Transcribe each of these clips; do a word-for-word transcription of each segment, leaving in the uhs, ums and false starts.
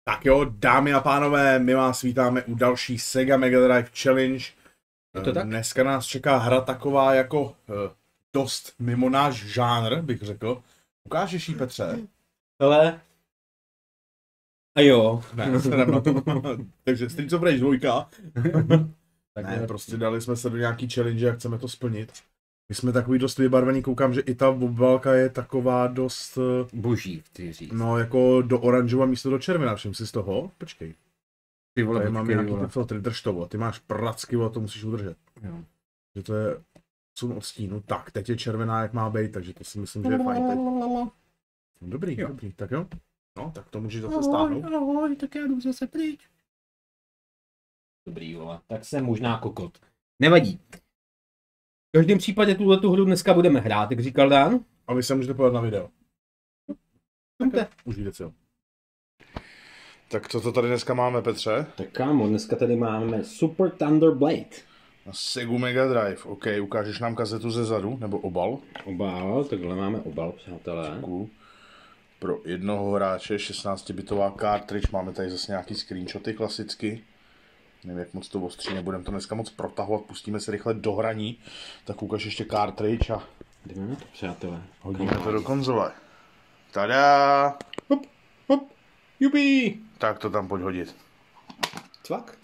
Tak jo, dámy a pánové, my vás vítáme u další Sega Mega Drive Challenge. Je to tak? Dneska nás čeká hra taková jako uh, dost mimo náš žánr, bych řekl. Ukážeš jí, Petře? Hele. A jo. Ne, se jdem na to. Takže Streets of Rage dvojka. Tak ne, prostě dali jsme se do nějaký challenge a chceme to splnit. My jsme takový dost vybarvení, koukám, že i ta obálka je taková dost... Boží, chci říct. No, jako do oranžova místo do červená, všem si z toho? Počkej. Ty vole, tady mám počkej, nějaký vole. ty filtry, drž to, ty máš pracky, to musíš udržet. Jo. Že to je sun od stínu. Tak, teď je červená, jak má být, takže to si myslím, že je fajn teď. No, dobrý, Jo. dobrý, tak jo. No, tak to můžeš zase stáhnout. Ahoj, tak já jdu zase pryč. Dobrý, vole, tak jsem možná kokot. Nevadí. V každém případě tuhletu hru dneska budeme hrát, jak říkal Dan. A vy se můžete podívat na video. Pojďte. Užijte si ho. Tak co to tady dneska máme, Petře? Tak kámo, dneska tady máme Super Thunder Blade. Na Segu Mega Drive. OK, ukážeš nám kazetu ze zadu, nebo obal? Obal, takhle máme obal, přátelé. Děkuju. Pro jednoho hráče, šestnáctibitová cartridge, máme tady zase nějaký screenshoty klasicky. Nevím, jak moc to ostří, nebudeme to dneska moc protahovat, pustíme se rychle do hraní. Tak ukáž ještě cartridge a Jdeme na to, přátelé. hodíme to do konzole. Tada! Hop, hop, jupi! Tak to tam pojď hodit. Cvak.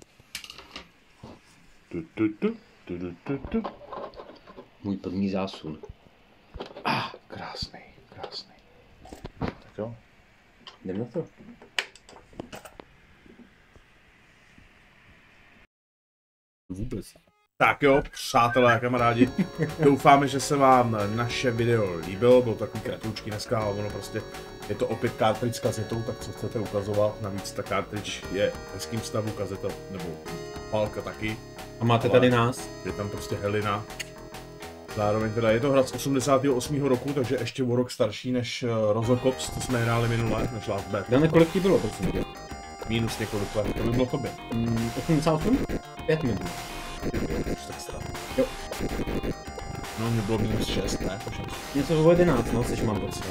Tu, tu, tu, tu, tu, tu, tu. Můj první zásun. Ah, krásný, krásný. Tak jo. Jdeme na to. Vůbec. Tak jo, přátelé a kamarádi, doufáme, že se vám naše video líbilo, bylo takový kratoučky dneska, ale ono prostě je to opět cartridge s kazetou, tak co chcete ukazovat, navíc ta cartridge je v hezkým stavu, kazeta nebo pálka taky. A máte Ale tady nás? Je tam prostě helina. Zároveň teda je to hra z osmdesátého osmého roku, takže ještě o rok starší než Rozocops, to jsme hráli minule, než Last Bad. Dane, kolik ti bylo, prosím tě? Minus několik let, to by bylo tobě. Mm, osmdesát osm? Pět minut. Tak strana. Jo. No, mě bylo minus šest, ne? Něco o jedenáct, no, což mám pocit.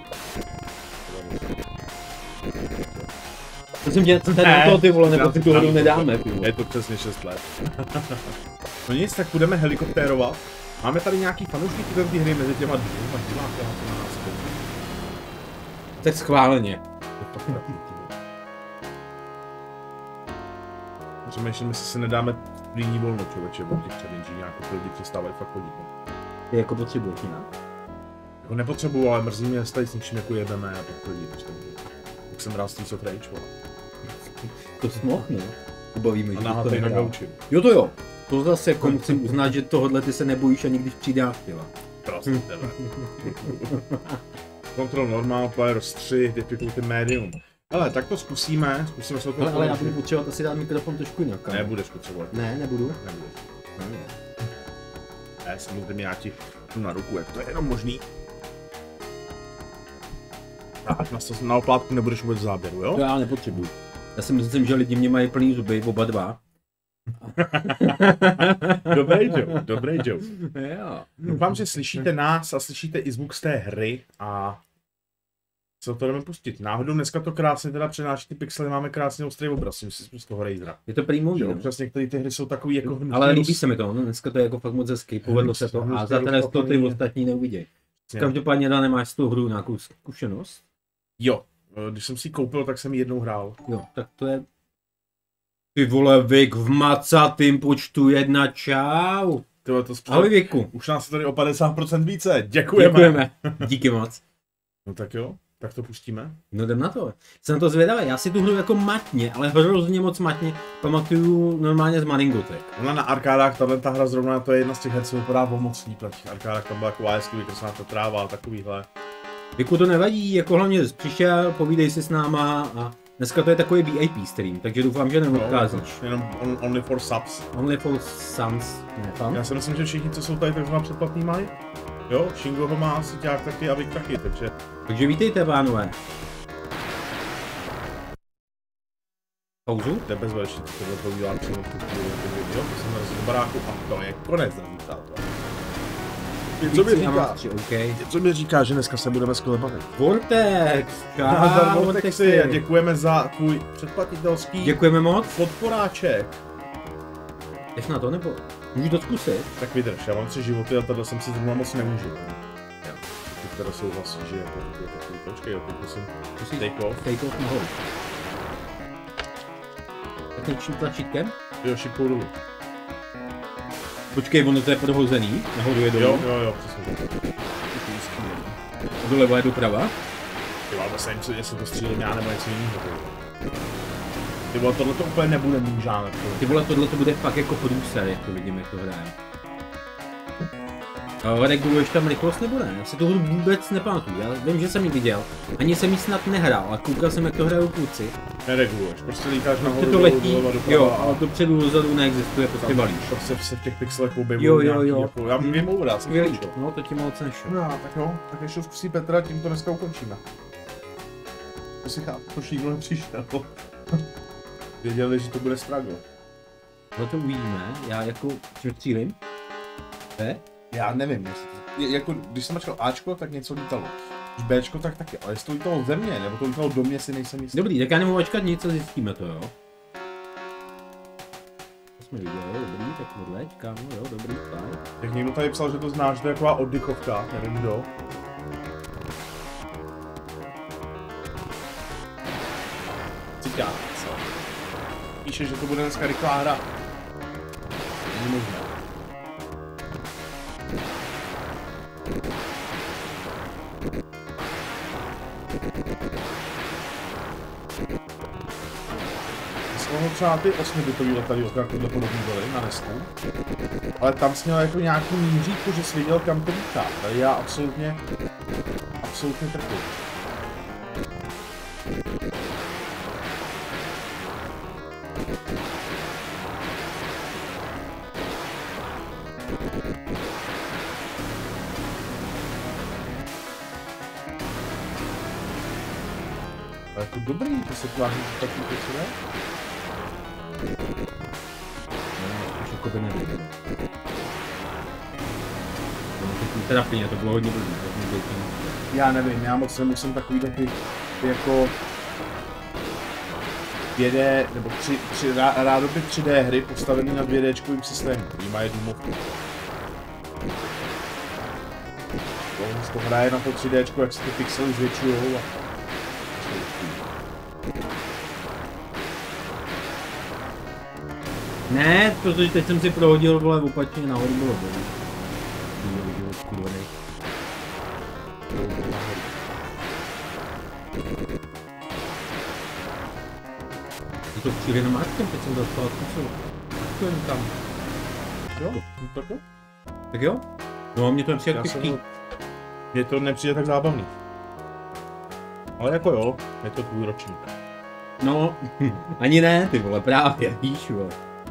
Prosím tě, co tady toho ty vole, nebo ty tu hru nedáme, ty vole. Je to přesně šest let. No nic, tak budeme helikoptérovat. Máme tady nějaký fanoušky té hry mezi těma dvěma divákama, co na nás chodí. Tak schválně. Přemýšlím, jestli si nedáme líní volno, člověče, od těch challenge, nějakou ty lidi přestávají fakt chodit. Ty jako potřebuješ, ne? Jako nepotřebuju, ale mrzí mě, že tady s něčím jako jedeme a tak lidi prostě. Jak jsem hrál Streets of Rage, vole. To jsi mohl, no. Pobavíme, A že náhle to tady na nehrál. gauči. Jo to jo. To zase jako musím uznat, že tohle ty se nebojíš ani když přijde návštěva. Prostě tebe. Control normal, players tři, difficulty medium. Hele, tak to zkusíme, zkusíme se o tom Ale, ale já poučit. budu potřebovat asi dát mikrofon trošku jinak. ale- Nebudeš potřebovat. Ne, nebudu. Nebudeš. Ne, samozřejmě já ti tu na ruku, jak to je jenom možný. Tak, na, na oplátku nebudeš vůbec v záběru, jo? To já nepotřebuji. Já si myslím, že lidi mě mají plný zuby, oba dva. Dobrý joke, dobrý joke. Jo. Doufám, že slyšíte nás a slyšíte i zvuk z té hry a co to jdeme pustit. Náhodou dneska to krásně teda přenáší ty pixely, máme krásně ostrý obraz, myslím si z toho Razera. Je to prý můj, Jo, no. občas některé ty hry jsou takový jako hnutý. Ale líbí se mi to, no. Dneska to je jako fakt moc hezký, povedlo se to a za ten to ty ostatní neuvidějí. Každopádně Dan, nemáš z toho hru nějakou zkušenost? Jo, když jsem si ji koupil, tak jsem ji jednou hrál. Jo, tak to je... Ty vole, Vik v macatým počtu jedna, čau. Tyhle to spřed... Ahoj Viku. Už nás je tady o padesát procent více, děkujeme. Děkujeme, díky moc. No tak jo, tak to pustíme. No jdem na to. Jsem na to zvědavý, já si tu hru jako matně, ale hrozně moc matně pamatuju normálně z Maringotek. Ona na arkádách, tahle ta hra zrovna, to je jedna z těch her, co vypadá o moc líp. Na těch arkádách tam byla taková hezky vykreslená ta tráva a takovýhle. Viku to nevadí, jako hlavně jsi přišel, povídej si s náma a dneska to je takový V I P stream, takže doufám, že neodcházíš. No, jenom on, only for subs. Only for Suns, ne tam? Já si myslím, že všichni, co jsou tady takzvaná předplatný, mají. Jo, Shingo ho má, asi ťák taky a Vik taky, takže... Takže vítejte, pánové. Pauzu? To je bezvadečný, tohle to udělám přímo v tu chvíli, jo, to jsem narazil do baráku a to je konec, drazí přátelé. Něco mi říká, okay. něco mi říká, že dneska se budeme skvěle bavit. Vortex, čau, Vortexy, děkujeme za tvůj předplatitelský děkujeme moc. podporáček. Jdeš na to nebo? Můžu to zkusit? Tak vydrž, já mám tři životy a tohle jsem si zrovna moc nemůžu. Jo. Ty teda souhlasí, že jako takový takový, počkej, jo, teď musím take off. Take off nahoru. Tak něčím tlačítkem? Jo, šipkou dolů. Počkej, ono to je podhozený, nahoru je dolů. Jo, jo, jo, přesně. Doleva je doprava. Ty vole, to se něco, jestli to střílím já nebo něco jiného. Ty vole, tohle to úplně nebude můj žánr. Ty vole, tohle to bude fakt jako průser, jak to vidím, jak to hraje. Ale reguluješ tam rychlost nebo ne? Já si toho vůbec nepamatuju, já vím, že jsem ji viděl. Ani jsem ji snad nehrál, ale koukal jsem, jak to hrajou kluci. Nereguluješ, prostě lítáš nahoru, to letí, doleva, doprava. Jo, ale dopředu, dozadu neexistuje, prostě balíš. Prostě se v těch pixelech objevují jo, jo, jo. Jako, já vím obrát, jsem skvělý, no to ti moc nešlo. No, tak no, tak ještě zkusí Petra, tím to dneska ukončíme. To si chápu, to nikdo nepřišel. Věděli, že to bude struggle. No to uvidíme, já jako, čím střílím? Je? Já nevím, jestli, jako, když jsem mačkal Ačko, tak něco lítalo. Když Bčko, tak taky, ale jestli to lítalo ze mě, nebo to lítalo do mě, si nejsem jistý. Dobrý, tak já nemohu mačkat nic a zjistíme to, jo. To jsme viděli, dobrý, tak tohle, kámo, jo, dobrý, fajn. Tak někdo tady psal, že to znáš, že to je taková oddychovka, nevím kdo. Cíká, co? Píše, že to bude dneska rychlá hra. Není možné. Mohl třeba ty osmibitový letadílka, jako to podobný byly na Nesku. Ale tam jsi měl jako nějaký míříku, že jsi viděl, kam to lítá. Tady já absolutně, absolutně trpím. To je jako dobrý, že se tváří takový věci, ne? Už jako by nevěděl. No, teď trapně, to bylo hodně blbý. Já nevím, já moc nemusím takový taky jako dvě dé, nebo tři, tři, rádoby tři dé hry postavený na dvě déčkovým systému, který má jednu movku. To, to hraje na to tři déčko, jak se ty pixely zvětšujou a... Ne, protože teď jsem si prohodil, vole, opačně nahoru bylo dobrý. Bylo skurvený. Je to přijde na Markem, teď jsem dostal zkusil. To jen tam. Jo, tak jo. Tak jo? No a mě to nepřijde těžký. Mně to nepřijde tak zábavný. Ale jako jo, je to tvůj ročník. No, ani ne, ty vole, právě, víš, vole.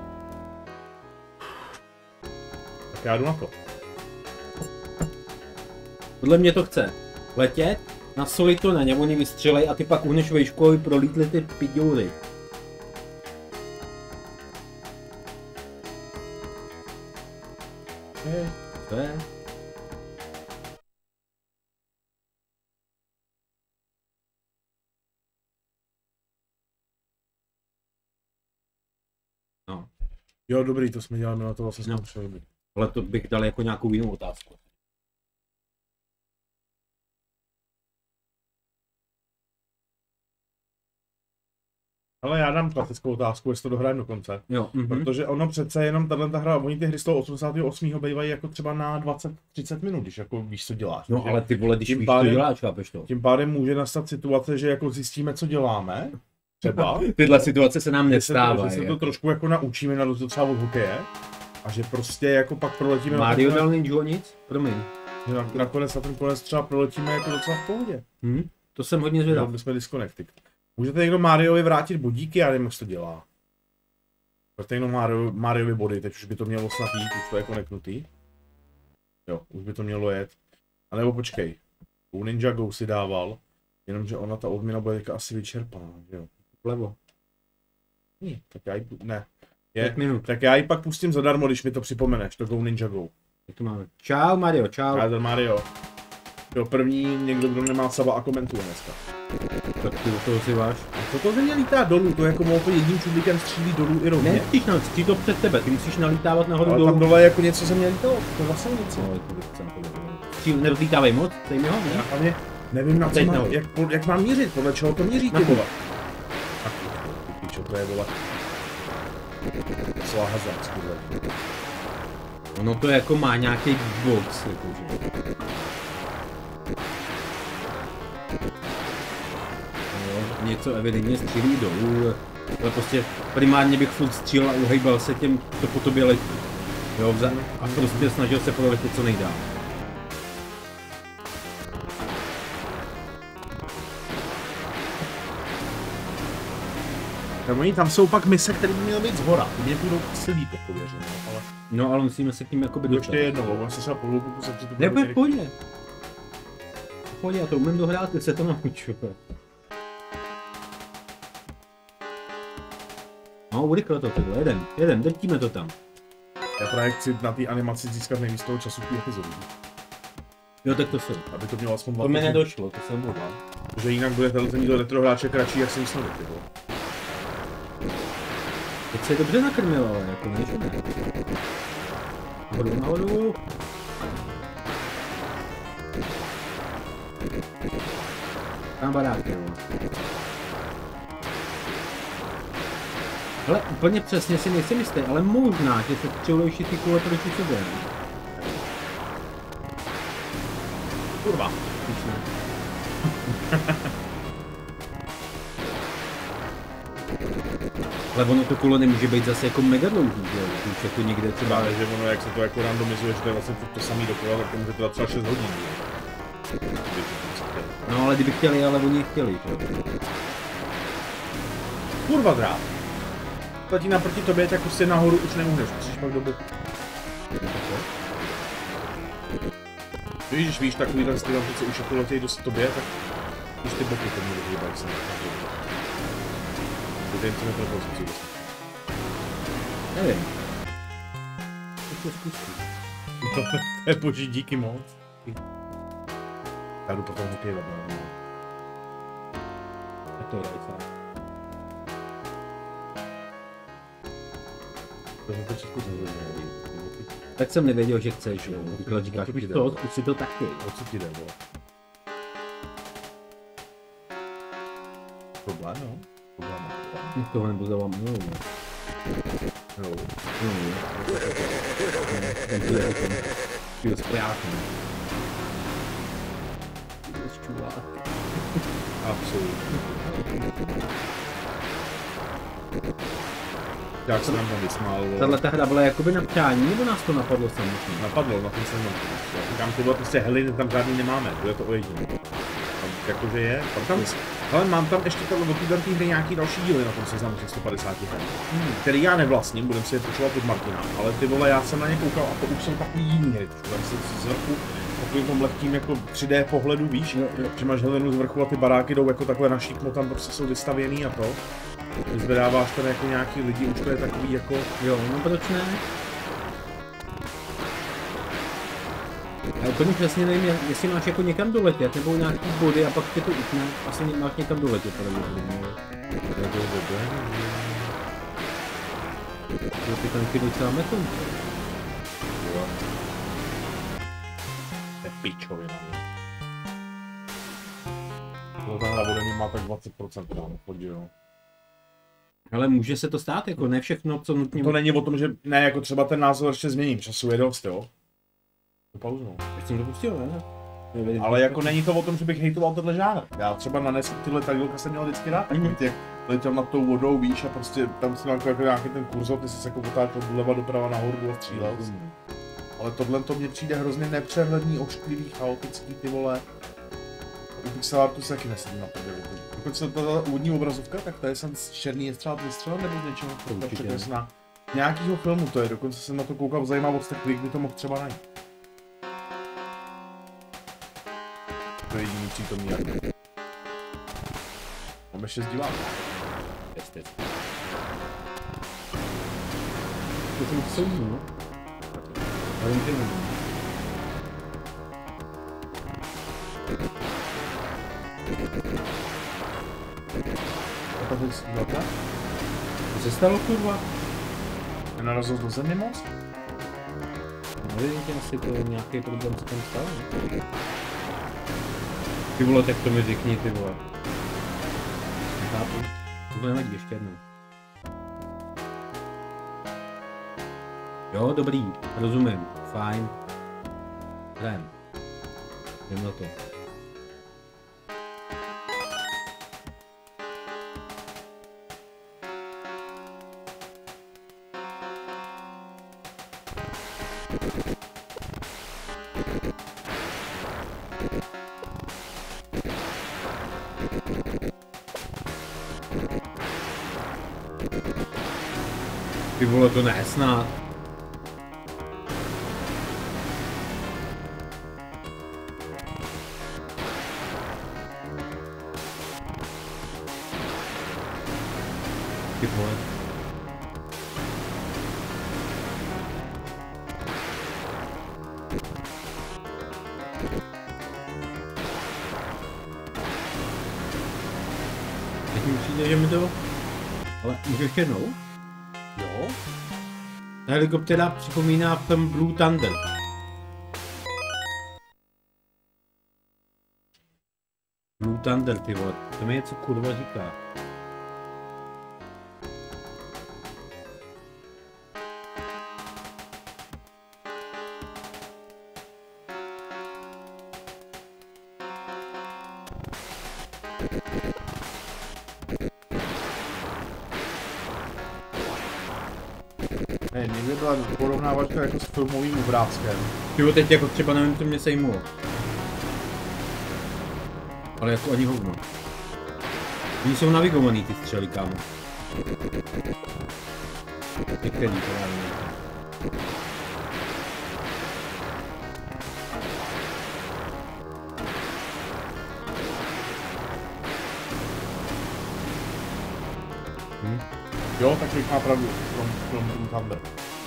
Tak já jdu na to. Podle mě to chce letět, nasolit to na ně, oni vystřelej a ty pak uhneš vejšku, aby prolítly ty piďoury. Je. To je. No. Jo, dobrý, to jsme dělali, na to vlastně jsme potřebovali. Ale to bych dal jako nějakou jinou otázku. Ale já dám klasickou otázku, jestli to dohrajeme do konce. Jo, mm-hmm. Protože ono přece jenom tato hra, oni ty hry z toho osmdesátého osmého bývají jako třeba na dvacet třicet minut, když jako víš, co děláš. No ale ty vole, když víš, pádem, co děláš, chápeš to. Tím pádem může nastat situace, že jako zjistíme, co děláme. Třeba. Tyhle situace se nám nestávají. Že se to, to trošku jako naučíme na rozdíl třeba od hokeje. A že prostě jako pak proletíme... Mario dal ninja nic? Promiň. Že na, nakonec na ten konec třeba proletíme jako docela v pohodě. Hmm? To jsem hodně zvědav. No, jsme disconnected. Můžete někdo Mariovi vrátit bodíky, já nevím, jak to dělá. Můžete někdo Mario, Mariovi body, teď už by to mělo snad jít, už to je koneknutý. Jo, už by to mělo jet. A nebo počkej, u Ninjago si dával, jenomže ona ta odměna bude asi vyčerpaná, jo. Vlevo. Hm, tak já ji, ne. Je, Pět minut. Tak já ji pak pustím zadarmo, když mi to připomeneš, to Go Ninjago. Jak to máme? Čau Mario, čau. Čau Mario. Jo, první někdo, kdo nemá saba a komentuje dneska. Tak ty do toho si váš. A co to země lítá dolů? To jako mohl jedním čudlíkem střílí dolů i rovně. Ne, ty na stří to před tebe, ty musíš nalítávat nahoru ale dolů. tam dole jako něco země lítalo, to je vlastně něco. No, to bych chcel Stříl nerozlítávej moc, dej mi ho, ne? Já hlavně nevím na co má, jak, jak mám mířit, podle čeho to míří ty vole. Ach, ty pičo, to je vole. Celá hazard, vole. Ono to jako má nějaký box, jakože. No, něco evidentně střílí dolů, ale prostě primárně bych furt střílel a uhejbal se těm, co po tobě letí. Jo, vza... a prostě snažil se poletět co nejdál. No, oni tam jsou pak mise, které by měly být zhora, ty mě půjdou asi líp, jako věřím, no, ale... No, ale musíme se k tím jakoby dostat. Ještě jednou, on se třeba po hlouku kuset, že to bude... Ne, pojď, pojď, já to umím dohrát, ty se to nauču. No, urychle to takhle, jeden, jeden, drtíme to tam. Já právě chci na té animaci získat nejvíc toho času té epizody. Jo, tak to se. Aby to mělo aspoň dva. To mi nedošlo, to jsem mluvil. Protože jinak bude tenhle retrohráče kratší, jak jsem myslel, ty vole. Teď se dobře nakrmilo, ale jako než ne. Nahoru, nahoru. Tam baráky, jo. Hele, úplně přesně si nejsem jistý, ale možná, že se střeluješ ty kule proti sobě. Kurva. Když ne. Ale ono to kolo nemůže být zase jako mega dlouhý, že jo? Už jako někde třeba... Ale že ono, jak se to jako randomizuje, že to je vlastně to, to samý dokola, tak to může trvat třeba šest hodin. No ale kdyby chtěli, ale oni chtěli, že jo? Kurva drát. Platí naproti tobě, tak prostě nahoru už nemůžeš, musíš pak do boku. Když víš takový ten styl, že už jako letějí dost tobě, tak když ty boky to můžeš vybat se. Ty jen co nepropozici dostat. Nevím. To se zkusí. To je boží, díky moc. Já jdu potom hokejovat, no. Tak to je rajca. To je to českou zhodně. Tak jsem nevěděl, že chceš, jo. Když říkáš, už to, zkus si to taky. O co ti jde, vole? Problém, no? Problém, no. Toho nebo za vám, no, no. No. No, no. Ten tu je ten. Byl správný. Byl čulák. Absolutně. Jak se nám tam vysmál. Tahle ta hra byla jakoby na přání, nebo nás to napadlo samotně? Napadlo, na tom jsem napadlo. Říkám, tyhle prostě hely tam žádný nemáme, to je to ojedinělé. Jakože je, tam, tam, ale mám tam ještě od téhle hry nějaký další díly na tom seznamu těch sto padesát her, hmm. který já nevlastním, budem si je počovat od Martina, ale ty vole, já jsem na ně koukal a to už jsou takový jiný hry, tam si z vrchu takovým tom lehkým jako tři dé pohledu, víš, jo, jo. Že máš helenu z vrchu a ty baráky jdou jako takhle na šípno, tam prostě jsou vystavěný a to. Zvedáváš tam jako nějaký lidi, už to je takový jako... Jo, no proč ne? Já úplně přesně nevím, jestli máš jako někam doletět, nebo nějaký body a pak tě to utne, asi máš někam doletět, pravděpodobně. Je to dobré, že... ty tanky docela metou. Jo. To je pičovina. To tahle vodení má tak dvacet procent nám podíl. Ale může se to stát, jako ne všechno, co nutně... To není o tom, že ne, jako třeba ten názor ještě změním, času je dost, jo. To pauznou. Ještě jsem to pustil, ne? Nevědět, ale jako není to o tom, že bych hejtoval tenhle žánr. Já třeba na Nesku tyhle tadylka jsem měl vždycky rád, takový ty, jak letěl nad tou vodou, víš, a prostě tam jsem jako, jako nějaký ten kurzor, ty jsi se jako otáčel doleva doprava nahoru a střílel. Mm. Ale tohle to mně přijde hrozně nepřehledný, ošklivý, chaotický, ty vole. U pixelartu se taky nesedí na prdeli. Dokonce ta úvodní obrazovka, tak to je jsem z černý jestřád vystřelen nebo z něčeho? Určitě. Na nějakýho filmu to je, dokonce jsem na to koukal v zajímavost, tak kdy to mohl třeba najít. To je jediný přítomný jak. Máme šest diváků. Test, test. To jsem soudí, no? Ale můžeme. A to je velká? Co se stalo, kurva? Nenarazil do země moc? No vidíte, asi to je nějaký problém, co tam stalo. Ty vole, tak to mi řekni, ty vole. Nechápu. To nevadí, ještě jednou. Jo, dobrý, rozumím, fajn. Jdem. Jdem na to. Ty vole, to ne, snad. Ty vole. Teď mi přijde, že mi to... Ale můžu ještě jednou? Jo. Ta helikoptéra připomíná film Blue Thunder. Blue Thunder, ty vole, to mi něco kurva říká. Hej, někde byla porovnávačka jako s filmovým obrázkem. Jo, teď jako třeba nevím, co mě sejmulo. Ale jako ani hovno. Oni jsou navigovaný ty střely, kámo. Některý to nevím. Hm? Jo, tak Rick má pravdu. From, from, from Thunder.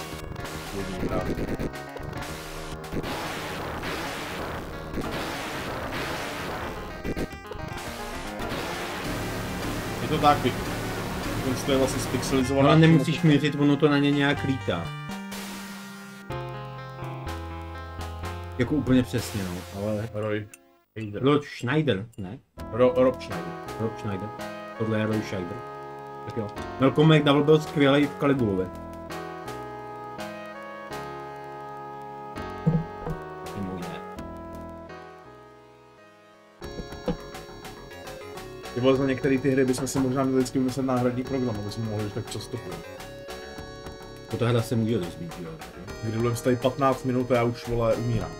Je to tak, Rick. Ten je vlastně spixelizovaný. No ale nemusíš měřit, ono to na ně nějak lítá. Jako úplně přesně, no, ale... Roy Schneider. Roy Schneider, ne? Ro, Rob Schneider. Rob Schneider. Tohle je Roy Schneider. Tak jo. Malcolm McDowell byl skvělý v Caligulově. Mimo jiné. Ty vole, za některé ty hry bychom si možná měli vždycky vymyslet náhradní program, aby jsme mohli tak často půjít. Po ta hra se může rozbít, jo. Kdy budeme tady patnáct minut a já už, vole, umírám.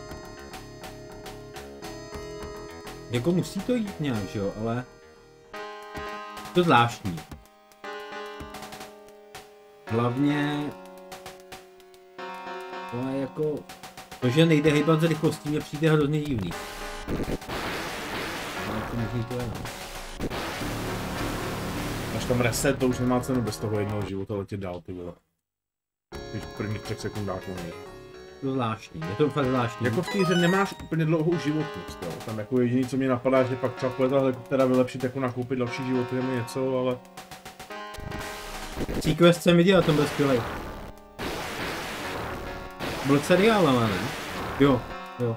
Jako musí to jít nějak, že jo, ale... To zvláštní. Hlavně... Ale jako... To, že nejde hejbat z rychlostí, mě přijde hrozně divný. Ale jako možný to je, no. Až tam reset, to už nemá cenu bez toho jednoho života letět dál, ty vole. Když v prvních třech sekundách umí. To zvláštní, je to fakt zvláštní. Jako v té hře nemáš úplně dlouhou životnost, jo. Tam jako jediný, co mě napadá, že pak třeba pojetat helikoptéra vylepšit, jako nakoupit další životy nebo něco, ale... Sequest jsem viděl, ten byl skvělej. Byl seriál, ale ne? Jo, jo.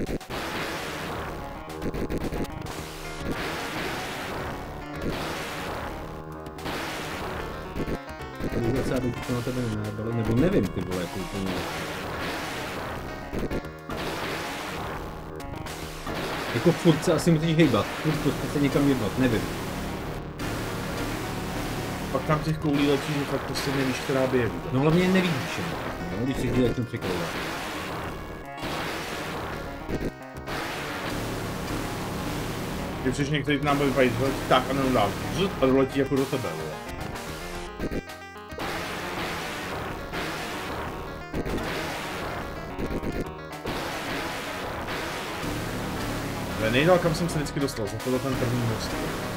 Vůbec já bych to na tebe nenabal, nebo nevím, ty vole, jako úplně. Jako furt se asi musíš hejbat, furt prostě se někam hejbat, nevím. Pak tam těch koulí letí, že fakt prostě nevíš, která by je vůbec. No hlavně nevidíš, no, když si ti začnu překrouvat. Když přiš některý nám byl vypadí, tak a jenom dál, a doletí jako do tebe, vole. Ale nejdál, kam jsem se vždycky dostal, za tohle ten první most.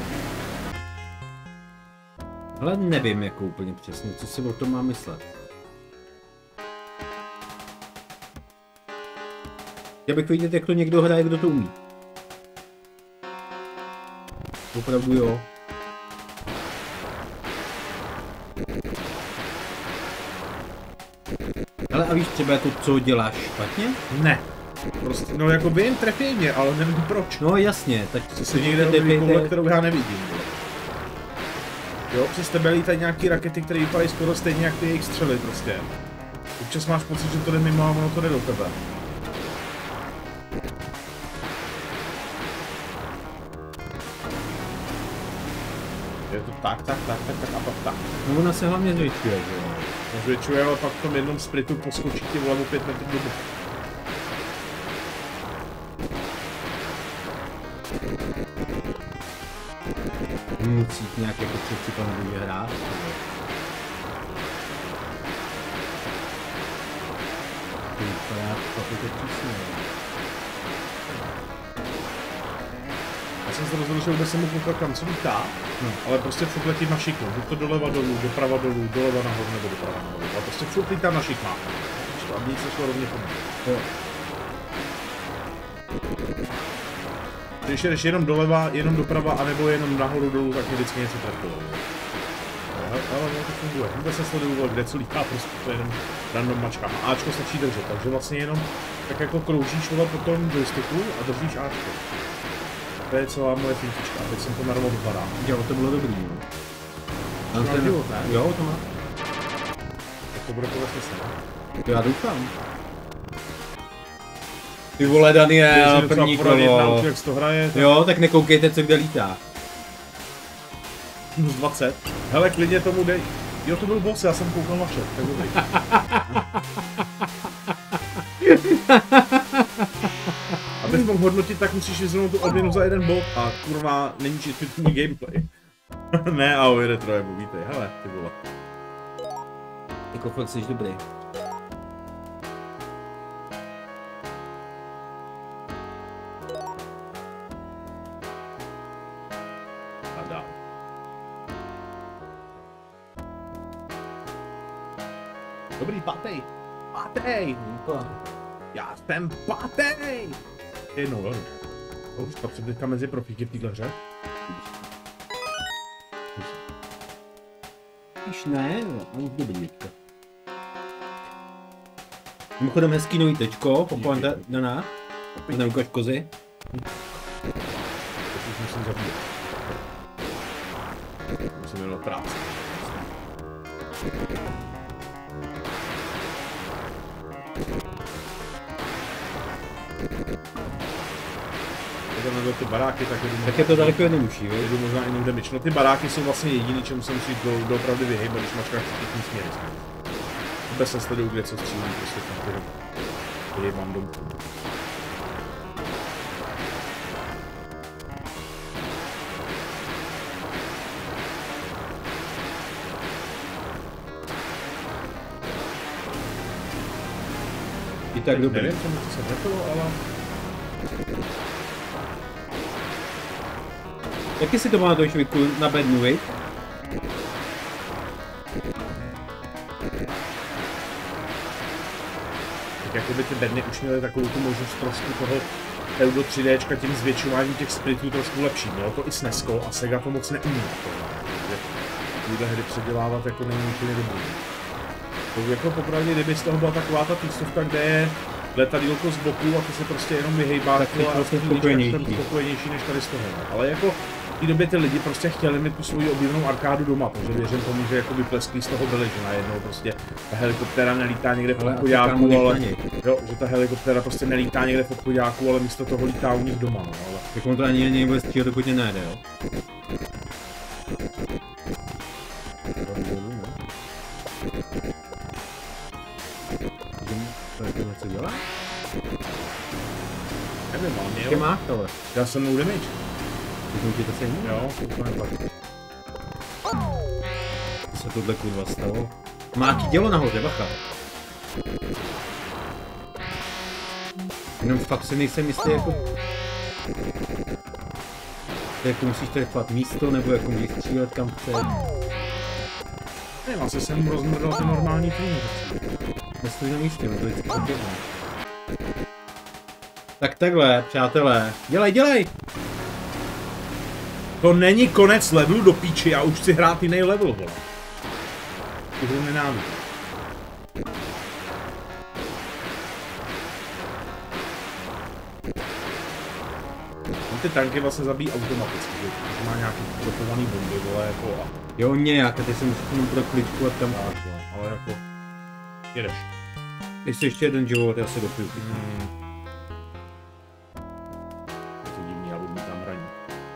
Ale nevím jako úplně přesně, co si o tom mám myslet. Já bych vidět, jak to někdo hraje, kdo to umí. Opravdu jo. Ale a víš třeba jako co děláš špatně? Ne. Prostě, no jako vím, trefí mě, ale nevím proč. No jasně, tak Co se někde objeví koule, kterou já nevidím. Jo, přes tebe lítají nějaký rakety, které vypadají skoro stejně jak ty jejich střely prostě. Občas máš pocit, že to jde mimo a ono to jde do tebe. Je to tak, tak, tak, tak, tak a pak tak. No ona se hlavně zvětšuje, že jo? No zvětšuje, ale pak v tom jednom spritu poskočí ti vlevo pět metrů do boku. Musí nějak jako přeci to nebude hrát. To vypadá fakt to přísně. Já jsem se rozhodl, že vůbec jsem mu koukal kam co lítá, No. ale prostě furt letím na šikmu. Buď to doleva dolů, doprava dolů, doleva nahoru nebo doprava nahoru. Ale prostě furt lítám na šikmách. A mně se šlo rovně po mně. Jo. Když jdeš jenom doleva, jenom doprava, anebo jenom nahoru dolů, tak mě vždycky něco trefilo. Ale, ale no, to funguje. Vůbec se sleduju, kde co lítá, prostě to je jenom random mačka. A Ačko stačí držet, takže vlastně jenom tak jako kroužíš vole po tom joysticku a držíš Ačko. To je celá moje fintička, teď jsem to narovno vypadá. Jo, to bylo dobrý, no. To má život, ne? Jo, to má. Tak to bude podle smysl, ne? Já doufám. Ty vole Daniel, první kolo. Jak se to hraje, tak... Jo, tak nekoukejte, co kde lítá. Plus dvacet. Hele, klidně tomu dej. Jo, to byl boss, já jsem koukal na chat, tak dobrý. Abych mohl hodnotit, tak musíš vyzvnout tu odměnu za jeden bod a kurva, není čistý tvůj gameplay. Ne, ahoj Retrojebu, vítej, hele, ty vole. Jako fakt jsi dobrý. A dál. Dobrý, pátej. Pátej. Já jsem pátej. Jednou, jo. Už patří teďka mezi profíky v téhle hře. Víš ne, ale dobrý teďka. Mimochodem hezký nový tečko, poklon Dana. Ten ukaž kozy. To už musím zabít. Musím jmenovat práci. Jdeme do ty baráky, tak jedu Tak je to daleko jednodušší, víš? jedu možná jiným damage. No ty baráky jsou vlastně jediný, čemu se musí do, doopravdy vyhejbat, když máš každý směry. Vůbec se sleduju, kde co střílí, prostě tam ty vyhejbám domů. I tak dobrý. Nevím, čemu to se vrtilo, ale... Jaký si to pamatuješ, Viku, na bednu, viď? Tak jakoby ty bedny už měly takovou tu možnost trošku toho Eudo tři déčka tím zvětšováním těch splitů trošku lepší. Mělo to i s Neskou a Sega to moc neumí. Tyhle hry předělávat jako není úplně dobrý. To jako popravdě, kdyby z toho byla taková ta písovka, kde je letadílko z boku a ty se prostě jenom vyhejbá, tak a vlastně spokojenější. spokojenější než tady z toho. Ale jako v té době ty lidi prostě chtěli mít tu svoji oblíbenou arkádu doma, takže věřím tomu, že jakoby plesklí z toho byli, že najednou prostě ta helikoptéra nelítá někde v obchodáku, ale jo, že ta helikoptéra prostě nelítá někde v obchodáku, ale místo toho lítá u nich doma, no, ale... Tak on to ani nebude střílet, dokud tě najde, jo? To jako něco dělá? Nevím, ale Jaké máš tohle? já jsem no damage. Myslím ti to stejně? Jo, to neplatí. Co se tohle kurva stalo? Má jaký dělo nahoře, bacha. Jenom fakt si nejsem jistý jako... Jako musíš trefat místo, nebo jako můžeš střílet kam chce. Nevím, asi jsem rozmrdal ty normální týmy. Nestojí na místě, no to vždycky tak jedno. Tak takhle, přátelé. Dělej, dělej! To není konec levelu do píči, já už chci hrát jiný level, vole. Tu hru nenávidím. Ty tanky vlastně zabíjí automaticky, že to má nějaký dopovaný bomby, vole, jako a... Jo, nějak, a ty se musíš jenom pro kličku a tam... Tak, jo, ale jako... Jedeš. Ještě ještě jeden život, já se dopiju. Hmm. To je divný, já budu mít tam raní.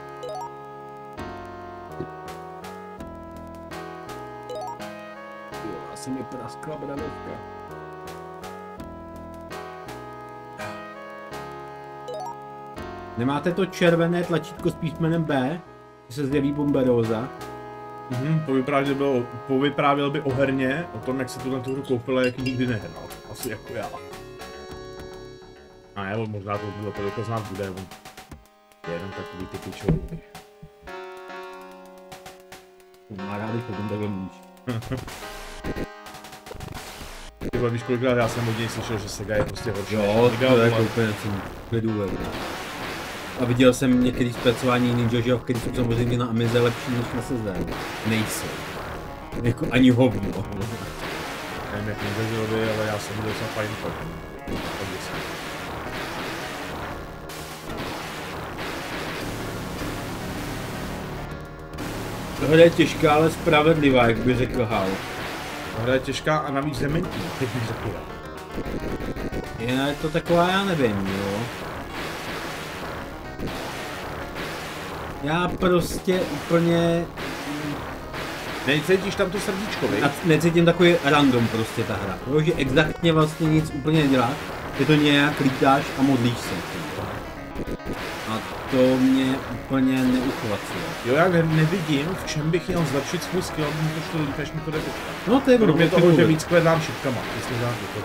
Jo, asi mi praskla branovka. Nemáte to červené tlačítko s písmenem B? Že se zjeví bomberóza? Mhm, povyprávěl, bylo, povyprávěl by o herně, o tom, jak se tuhle hru koupil a jak ji nikdy nehrál. Asi jako já. A jo, možná to bylo to znát bude, on je jenom takový ty pičový. Má rád, když potom takhle mluvíš. Ty vole, víš kolikrát já jsem od něj slyšel, že Sega je prostě horší. Jo, to je jako úplně klidu. A viděl jsem některý zpracování Ninja, že jo, který jsou samozřejmě na Amize lepší než na Sezam. Nejsou. Jako ani hovno. Nevím jak Ninja Joe, ale já jsem viděl jsem fajn fakt. Tohle je těžká, ale spravedlivá, jak by řekl Hal. Tohle je těžká a navíc dementní, teď bych řekl. Je to taková, já nevím, jo. Já prostě úplně... Necítíš tam to srdíčko, vej? A necítím takový random prostě ta hra. Jo, že exaktně vlastně nic úplně nedělá. Je to nějak lítáš a modlíš se. A to mě úplně neuchvacuje. Jo, já nevidím, v čem bych měl zlepšit svůj skill, aby to šlo líp, než mi to jde teďka. No to je kromě toho, že víc kvedám šipkama, jestli dám to.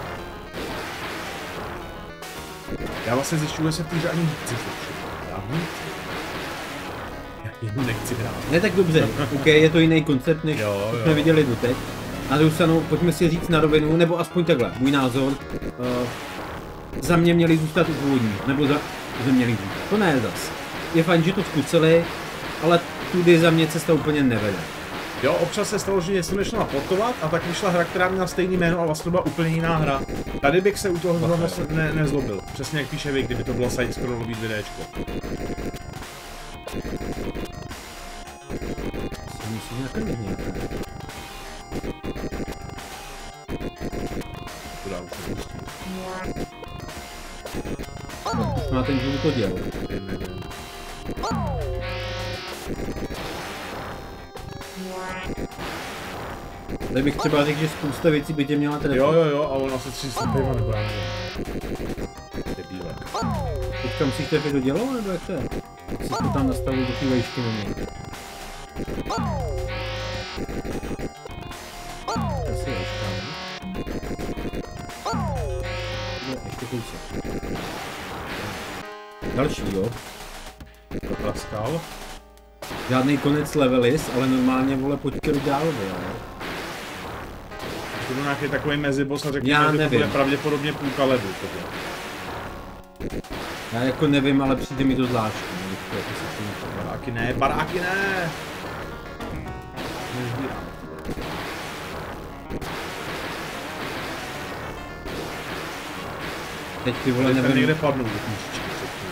Já vlastně zjišťuju, že se v té hře ani nechci zlepšit. Já nechci. Já jenom nechci hrát. Ne, tak dobře, ok, je to jiný koncept, než jo, jo. jsme viděli doteď. Na druhou stranu, pojďme si říct na rovinu, nebo aspoň takhle, můj názor. Uh, za mě měli zůstat u původní, nebo za, za měli zůstat. To ne zas. Je fajn, že to zkusili, ale tudy za mě cesta úplně nevede. Jo, občas se stalo, že něco nešlo naportovat a tak vyšla hra, která měla stejný jméno a vlastně byla úplně jiná hra. Tady bych se u toho zrovna ne, nezlobil. Přesně jak píše Vy, kdyby to bylo side-scrollový vidéčko. Musím nějaký nějaký. To dá už to pustí. Má ten život to dělal. Tady bych třeba řekl, že spousta věcí by tě měla trefit. Jo, jo, jo, a ono se tři stupňma nebo já nevím. Debílek. Teďka musíš trefit do dělo, nebo jak to je? Jsi to tam nastavil do té vejšky na mě. To si vejška, ne? Ještě kousek. Další, jo. To praskal. Žádný konec levelis, ale normálně, vole, pojďte dál, jo. To byl nějaký takový meziboss a řekněme, Já že nevím. to bude pravděpodobně půlka ledu. Já jako nevím, ale přijde mi to zvláštní. Baráky ne, baráky ne! Nezbírám. Teď ty vole Teď nevím. někde padnou do knížičky.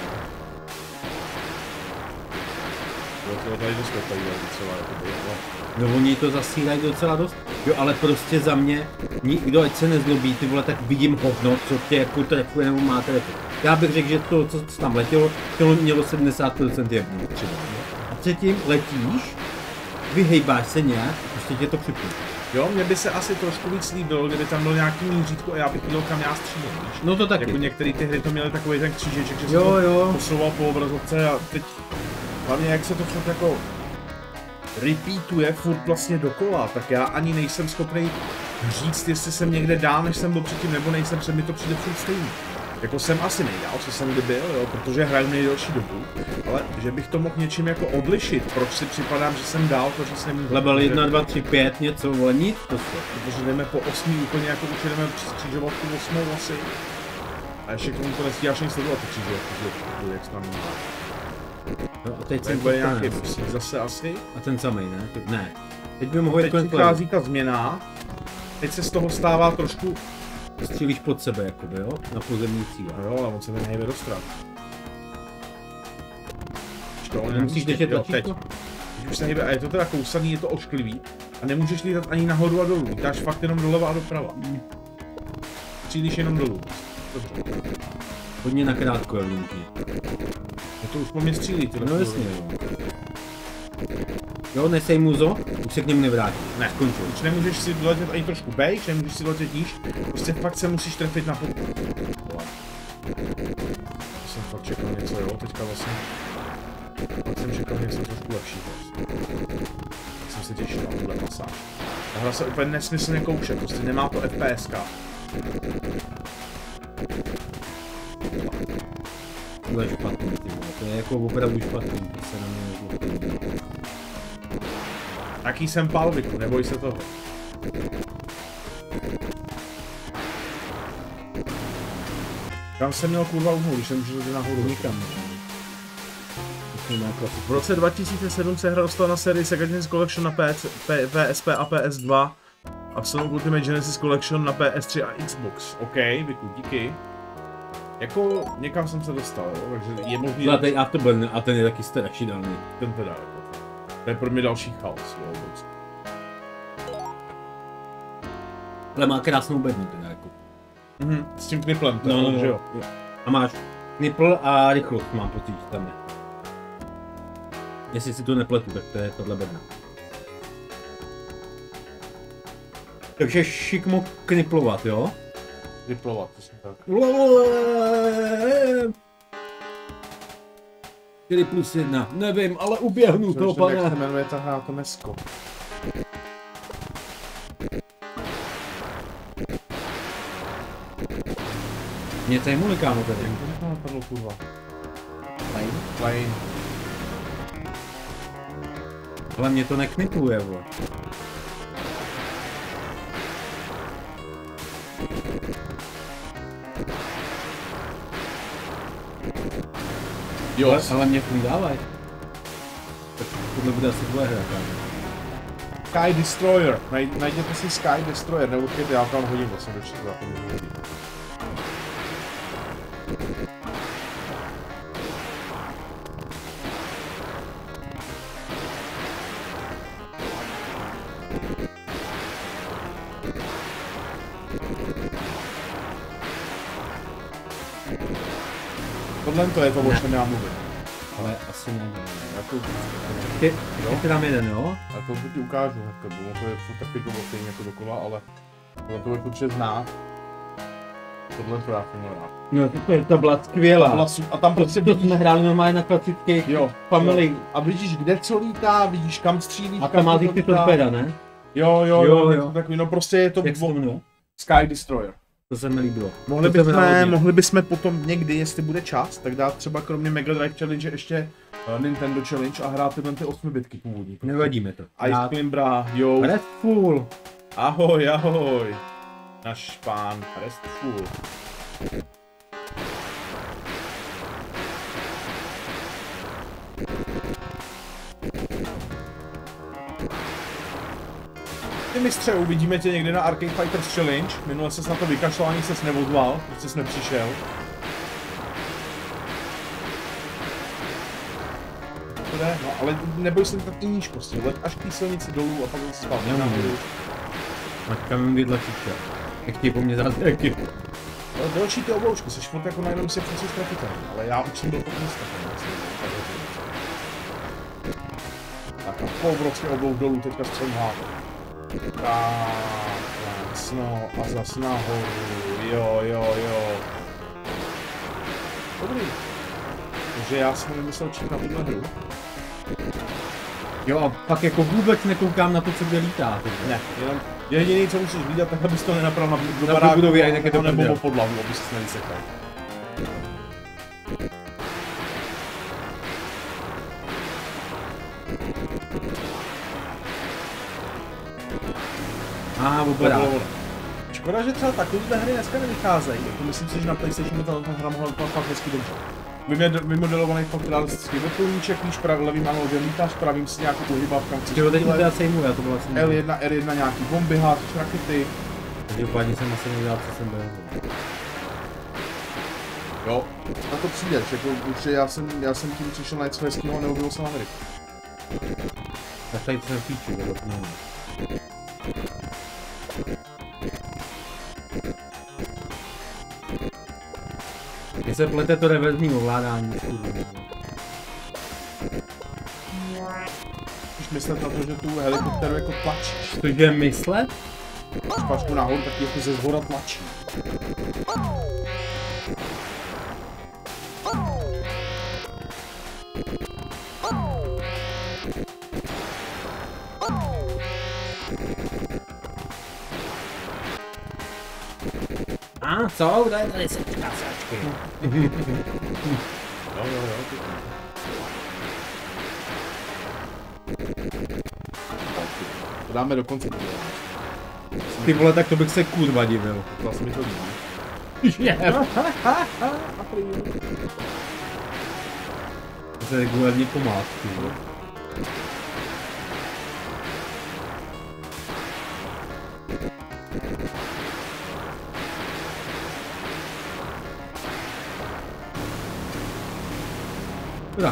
To tady dost tady docela jako bylo. No oni to zasílají docela dost. Jo, ale prostě za mě, nikdo ať se nezlobí, ty vole, tak vidím hovno, co tě jako trefuje nebo má trefit. Já bych řekl, že to, co tam letělo, to mělo sedmdesát procent jednou třeba. A předtím letíš, vyhejbáš se nějak a prostě tě to připůjde. Jo, mně by se asi trošku víc líbilo, kdyby tam byl nějaký mířítko a já bych viděl, kam já střílím, víš? No to taky. Jako některé ty hry to měly takový ten křížeček, že se Jo, to jo. posouval po obrazovce a teď hlavně jak se to furt jako repeatuje furt vlastně dokola, tak já ani nejsem schopný říct, jestli jsem někde dál, než jsem byl předtím, nebo nejsem, před mi to přijde furt stejný. Jako jsem asi nejdál, co jsem kdy byl, jo, protože hraju nejdelší dobu, ale že bych to mohl něčím jako odlišit, proč si připadám, že jsem dál, to že jsem... Level jedna, dva, tři, pět, něco, vole, nic, to se. Protože jdeme po osmý úplně jako už jdeme přes křižovatku osmou asi. A ještě k tomu to nestíháš ani sledovat, ty kříže, jak se tam má. No a teď Tak jsem bude to nějaký nějaký busík zase asi. A ten samej, ne? To- Ne. Teď by mohl jít Teď přichází ta změna. Teď se z toho stává trošku... střílíš pod sebe, jakoby, jo? Na pozemní cíle. No jo, ale on se mi nejde dostat. To on Nemusíš držet tlačítko? Teď už se hýbe, a je to teda kousaný, je to ošklivý. A nemůžeš lítat ani nahoru a dolů, lítáš fakt jenom doleva a doprava. Střílíš jenom dolů. Dobře. Hodně nakrátko, je linky. No to už po mě střílí, ty No jasně, jo. Jo, nesej muzo, už se k němu nevrátí. Ne, Skončil. už nemůžeš si doletět ani trošku bejš, nemůžeš si doletět níž, prostě fakt se musíš trefit na pod... To jsem fakt čekal něco, jo, teďka vlastně... Fakt jsem čekal něco trošku lepšího. Tak jsem se těšil na tuhle pasáž. Ta hra se úplně nesmyslně kouše, prostě nemá to FPSka. To je špatný, ty vole. To je jako opravdu špatný, to se na mě nezlobí. Taký jsem Palviku, neboj se toho. Kam jsem měl kurva uhnout, když jsem můžu jít nahoru? Nikam. V roce dva tisíce sedm se hra dostala na sérii Sega Genesis Collection na P S P a P S dva a Sonic Ultimate Genesis Collection na P S tři a Xbox. OK, Viku, díky. Jako někam jsem se dostal, jo, takže je možný... Zlatý Afterburn a ten je taky strašidelný. Ten teda, jako. To je pro mě další chaos, jo, prostě. Ale má krásnou bednu teda jako. Mhm, s tím kniplem, to No, je, no, že no. jo. A máš knipl a rychlost, mám pocit, že tam je. Jestli si to nepletu, tak to je tohle bedna. Takže šikmo kniplovat, jo? Vyplovat, to jsem tak. čtyři plus jedna, nevím, ale uběhnu to, Přemýšlím, jak pane. se jmenuje ta hra, to mesko. Něco je mu kámo tady. Jak to napadlo, kurva? Fajn. Fajn. Ale mě to neknipluje, vole. Jo, Ale, ale mě to dávaj. Tak tohle bude asi tvoje hra, kámo. Sky Destroyer. Naj, najděte si Sky Destroyer, nebo když já tam hodím, to jsem dočetl za to hodím. Tohle to je to, o čem já mluvím. Ale asi ne. Jako, Ty, ty tam jeden, jo? a to ti ukážu hnedka, bo to je furt taky to stejně jako dokola, ale tohle to je určitě zná. Tohle to já jsem měl rád. No, to, je, to byla skvělá. Vlasu, a tam prostě To jsme hráli normálně na klasických jo, family. jo. A vidíš, kde co lítá, vidíš, kam střílíš, A kam tam má to ty lítá. torpéda, ne? Jo, jo, Jo, jo, jo. jo. Takový, no prostě je to Jak se to jmenuje? Sky Destroyer. To se mi líbilo. Mohli To se mi dalo bychom, hodně. mohli bychom potom někdy, jestli bude čas, tak dát třeba kromě Mega Drive Challenge ještě uh, Nintendo Challenge a hrát tyhle ty osmi bitky původní. Nevadíme to. Ice Climbra, jo. Redfall. Ahoj, ahoj. Náš pán Restful. Ty mistře, uvidíme tě někdy na Arcade Fighters Challenge. Minule ses na to vykašlal, ani ses neozval, protože jsi nepřišel. To jde, no, ale neboj se tak i níž prostě, let až k té silnici dolů a pak zase zpátky nahoru. Maťka mi vidla čička. Jak chtějí po mně zázraky. Ale delší ty obloučky, seš furt jako najednou si přeci ztrafitelný, ale já už jsem byl pod místa. Tak a povrovský oblouk dolů, teďka střelím hátu. Tak, no a zas nahoru, jo, jo, jo. Dobrý. Takže já jsem nemyslel čít na tuhle hru. Jo a pak jako vůbec nekoukám na to, co kde lítá. Teď. Ne, jenom jediný, co musíš vidět, tak abys to nenapral na, do Na baráku, budově, jinak je to nebo prdel. po podlahu, abys se nevysekal. A To opadá. bylo ono. Škoda, že třeba takovýhle hry dneska nevycházejí. Jako myslím si, že na PlayStationu ta hra mohla vypadat fakt hezky dobře. Vymodelovaný fakt realistický vrtulníček, víš, prav, levým analogem lítáš, pravým si nějakou uhybávkám. Jo, teď to já sejmu, já to bylo asi L jedna, R jedna nějaký bomby, háčeš rakety. Takže úplně jsem asi nedělal, co jsem byl. Jo, na to přijdeš, jako určitě já jsem, já jsem tím přišel na něco hezkého a neubilo se na hry. Tak tady jsem píču, nebo to nevím. Mně se plete to reverzní ovládání. Když myslet na to, že tu helikopteru jako tlačíš. Cože myslet? Když pačku nahoru, tak ji jako ze zhora tlačí. A co? Kdo je tady sečka sačky? Jo, jo, jo. To dáme do konce. Ty vole, tak to bych se kurva divil. Vlastně mi to líbí. To se regulárně pomátky, jo. Teda.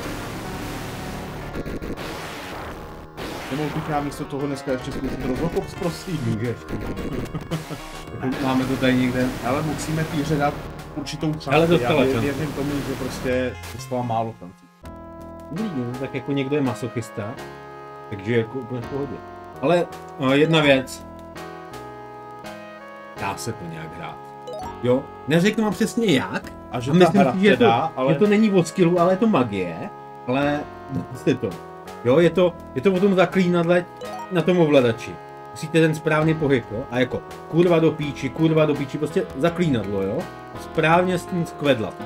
Nemohl bych já místo toho dneska ještě zkusit rozhokops, prosím. Můžeš. Máme to tady někde. Ale musíme té hře dát určitou část. Ale dostala já šanci. věřím tomu, že prostě dostala málo šancí. Dobrý, no, tak jako někdo je masochista, takže jako úplně v pohodě. Ale uh, jedna věc. Dá se to nějak hrát. Jo, neřeknu vám přesně jak. A že A ta myslím hra si, že, se to, dá, ale... že to není o skillu, ale je to magie. Ale jste to. Jo, je to, je to o tom zaklínadle na tom ovladači. Musíte ten správný pohyb, jo? A jako kurva do píči, kurva do píči, prostě zaklínadlo, jo? A správně s tím skvedlat.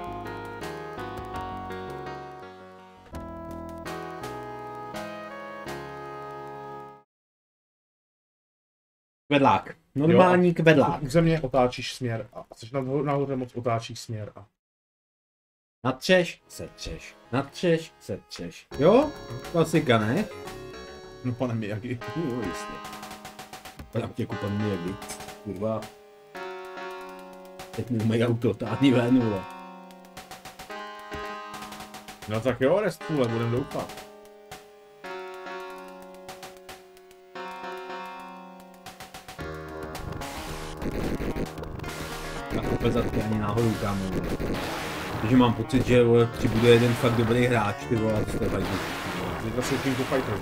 Kvedlák. Normální kvedlák. Územně otáčíš směr a chceš nahoře, nahoře moc otáčíš směr a... Natřeš, setřeš. Natřeš, setřeš. Jo? Klasika, ne? No pane Miyagi. Jo, jistě. Padám tě kupan Miyagi. Kurva. Teď mi mají auto, táhni ven, vole. No tak jo, Restfule, budem doufat. Na kopezatky ani náhodou, kámo. Takže mám pocit, že vole, přibude jeden fakt dobrý hráč, ty vole, a to jste fakt. Zítra jsou King of Fighters.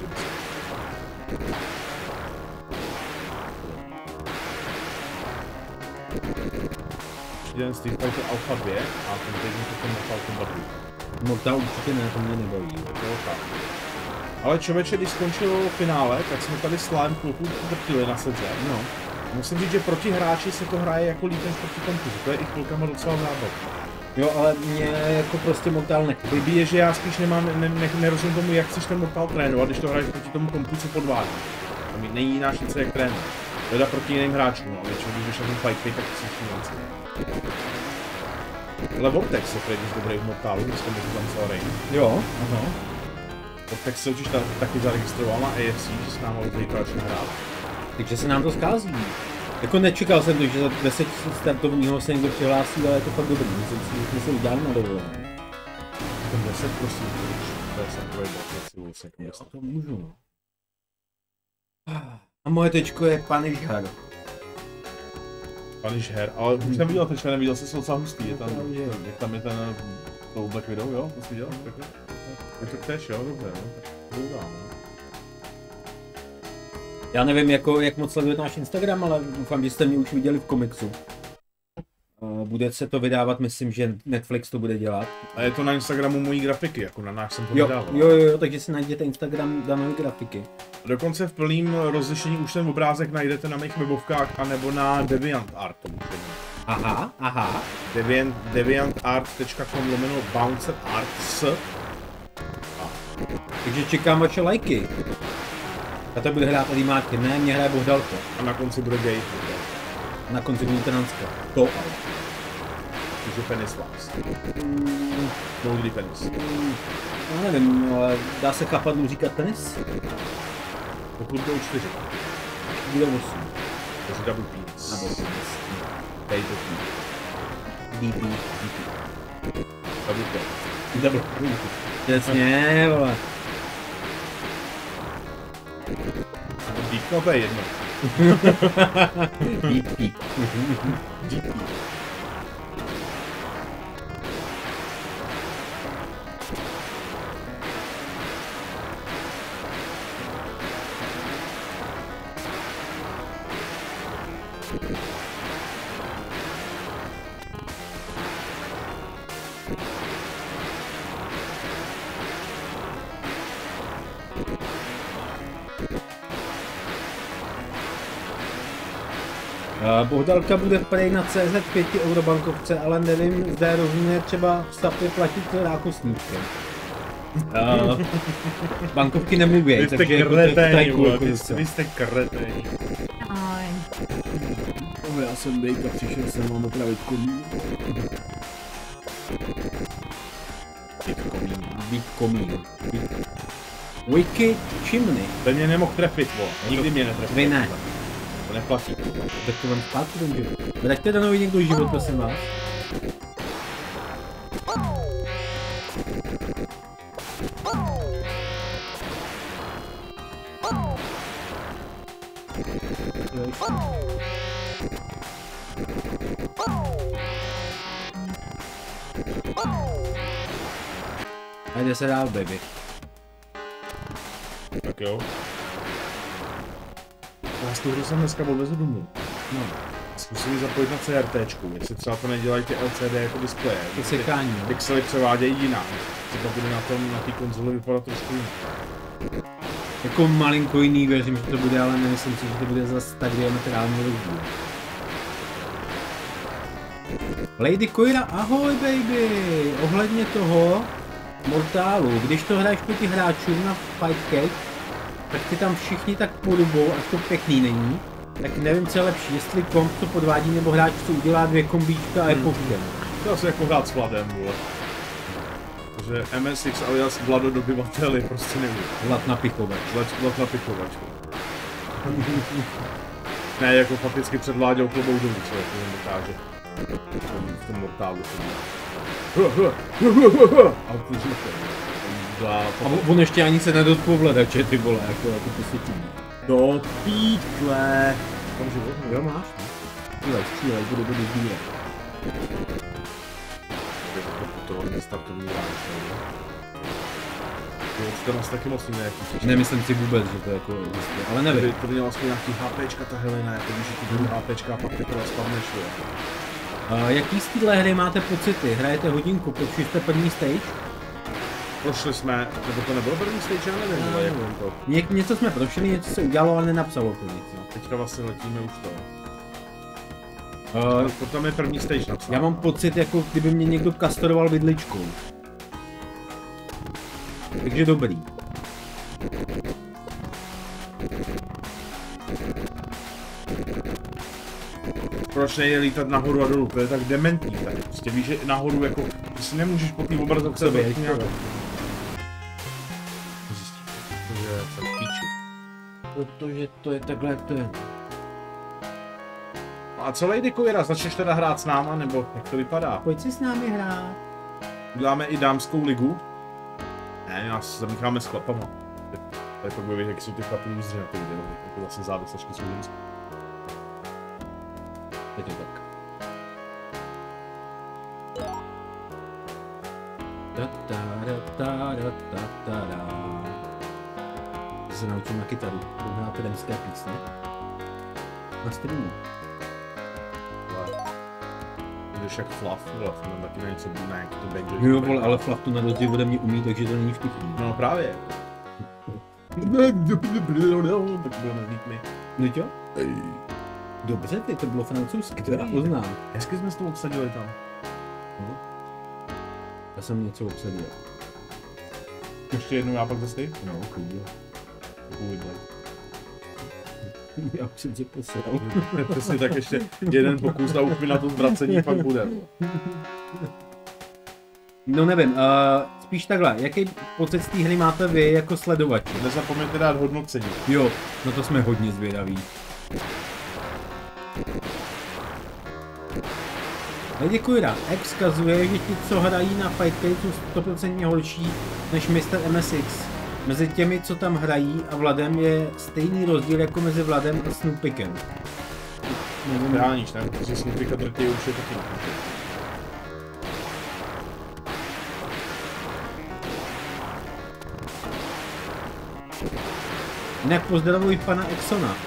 Jeden Street Fighter Alpha dvě a ten teď potom Mortal Kombat dva. Mortal určitě ne, to mě nebaví. To je tak. Ale člověče, když skončilo finále, tak jsme tady s Lime chvilku vrtili na sedze. No. Musím říct, že proti hráči se to hraje jako líp než proti kompu, to je i chvilkama docela zábavné. Jo, ale mě jako prostě Mortal nechce. Blbý je, že já spíš nemám, ne, ne, nerozumím tomu, jak chceš ten Mortal trénovat, když to hraješ proti tomu kompu, co podvádí. Tam není jiná šance, jak trénovat. Teda proti jiným hráčům, ale většinou, když jdeš na ten fight pit, tak si s tím. Ale Vortex je prý dost dobrý v Mortalu, když jsem to tam celý. Jo, aha. Vortex se určitě taky zaregistroval na A F C, že s námi zítra začne hrát. Takže se nám to schází. Jako nečekal jsem to, že za deset startovního se někdo přihlásí, ale je to fakt dobrý. Myslím si, že jsme se udělali na dovolené. Ten deset prosím, to je jsem projebal, to si vlastně Já to můžu, no. A moje tečko je Punisher. Punisher, ale už jsem viděl tečka, neviděl jsem se docela hustý, je tam, je tam je ten, to Black Widow, jo? To jsi viděl? Je to tež, jo? Dobře, no. Tak to uděláme. Já nevím, jako, jak moc sledujete náš Instagram, ale doufám, že jste mě už viděli v komiksu. Bude se to vydávat, myslím, že Netflix to bude dělat. A je to na Instagramu mojí grafiky, jako na náš jsem to jo, vydával. jo, jo, takže si najděte Instagram Danové grafiky. Dokonce v plným rozlišení už ten obrázek najdete na mých webovkách, anebo na DeviantArt. Aha, aha. Deviant, deviantart tečka com lomeno bouncer arts. Takže čekám vaše lajky. A to bude hrát Adimátky, ne, mě hraje Bohdalko. A na konci bude gay. Na konci Nitranska. To ale. Takže penis vás. Mm, Moudrý penis. mm, já nevím, ale dá se kapadlu říkat penis? Pokud budou čtyři. Bude osm. Takže double penis. Nebo penis. Double penis. D P. D P. Double penis. Double penis. Přesně, vole. Dík, no to je jedno. D P. D P. Bohdalka bude prej na C Z pět eurobankovce, ale nevím, zda je rozumné třeba v Sapě platit rákosníčkem. Uh, bankovky nemluví, Vy jste takže kreténi, jako vole, vy jste- vy jste kreténi. Ahoj. Oh, já jsem Dejka, přišel jsem vám opravit komín. Dík komín. Být komín. Wiki chimney. Ten mě nemohl trefit, vole. Nikdy mě netrefil. Vy ne. To neplatí. Tak to vám zpátky ten život. Vraťte danový někdo život, prosím vás. A jde se dál, baby. Tak jo. Já z toho jsem dneska odvezu domů. No, Zkusím ji zapojit na CRTčku, jestli třeba to nedělají ty L C D jako displeje. to sekání. no. Pixely převádějí jinak. Třeba bude na tom, na té konzoli vypadat trošku jinak. Jako malinko jiný, věřím, že to bude, ale nemyslím si, že to bude zase tak diametrálně rozdíl. Lady Koira, ahoj baby! Ohledně toho Mortálu, když to hraješ proti hráčům na Fight Cake, tak ty tam všichni tak podobou, až to pěkný není. Tak nevím, co je lepší, jestli komp to podvádí, nebo hráč co udělá dvě kombíčka a je povšem. To asi jako hrát s Vladem, vole. Protože M S X alias Vlado dobyvatel je prostě nevím. Vlad na pichovač. Vlad, Vlad na pichovačku. Ne, jako fakticky předváděl klobouk domů, co jako on dokáže. V tom, v tom mortálu. A ty žluté. A on ještě ani se nedotkl Vladače, ty vole, jako, jako posvětí. Do pítle. Tam život, Jo, máš? Střílej, střílej, budu, budu zbírat. To je startovní hráč, ne? Jo, to nás taky moc nějaký. Nemyslím si vůbec, že to jako existuje, ale nevím. Tady, tady měla aspoň nějaký HPčka ta Helena, jako víš, že ty budou HPčka a pak teprve spadneš, jo. Uh, jaký z téhle hry máte pocity? Hrajete hodinku, prošli jste první stage? Prošli jsme, nebo to nebylo první stage, já nevím, ale jak to. Ně, něco jsme prošli, něco se udělalo, ale nenapsalo to nic. Jo. Teďka vlastně letíme už to. Uh, To tam je první stage napsáno. já mám pocit, jako kdyby mě někdo kastoroval vidličkou. Takže dobrý. Proč nejde lítat nahoru a dolů, to je tak dementní, tak prostě víš, že nahoru jako, ty si nemůžeš po té obrazovce Sebe, být nějak. jo. Protože jsem v píči. Protože to je takhle, jak to je. A co Lady Koira, začneš teda hrát s náma, nebo jak to vypadá? Pojď si s námi hrát. Uděláme i dámskou ligu? Ne, nás zamícháme s chlapama. Tady pak bude vidět, jak jsou ty chlapy různě na to video, jako zase závislačky jsou ženské. Je to tak. Ta ta da ta da ta ta da. Já se naučím na kytaru, budu hrát remské písně. Na streamu. Jdeš jak Fluff, vole, tam taky na něco bude, nějaký to back Jo vole, ale Fluff to na rozdíl ode mě umí, takže to není vtipný. No právě. Tak budeme mít my. No jo? Dobře, ty, to bylo francouzsky, to já poznám. Hezky jsme s tou obsadili tam. Já jsem něco obsadil. Ještě jednou já pak zase ty? No, klidně. Uvidíme. Já už jsem si posedal. Přesně tak ještě jeden pokus a už mi na to zvracení fakt bude. No nevím, uh, spíš takhle, jaký pocit z té hry máte vy jako sledovači? Nezapomeňte dát hodnocení. Jo, no to jsme hodně zvědaví. Ale děkuji rád. X vzkazuje, že ti, co hrají na Fight Page, jsou sto procent horší než mister M S X. Mezi těmi, co tam hrají a Vladem je stejný rozdíl jako mezi Vladem a Snoopikem. Nevím. Reálníš, ne? Protože Snoopika drtí už je taky. Jinak pozdravuj pana Exona.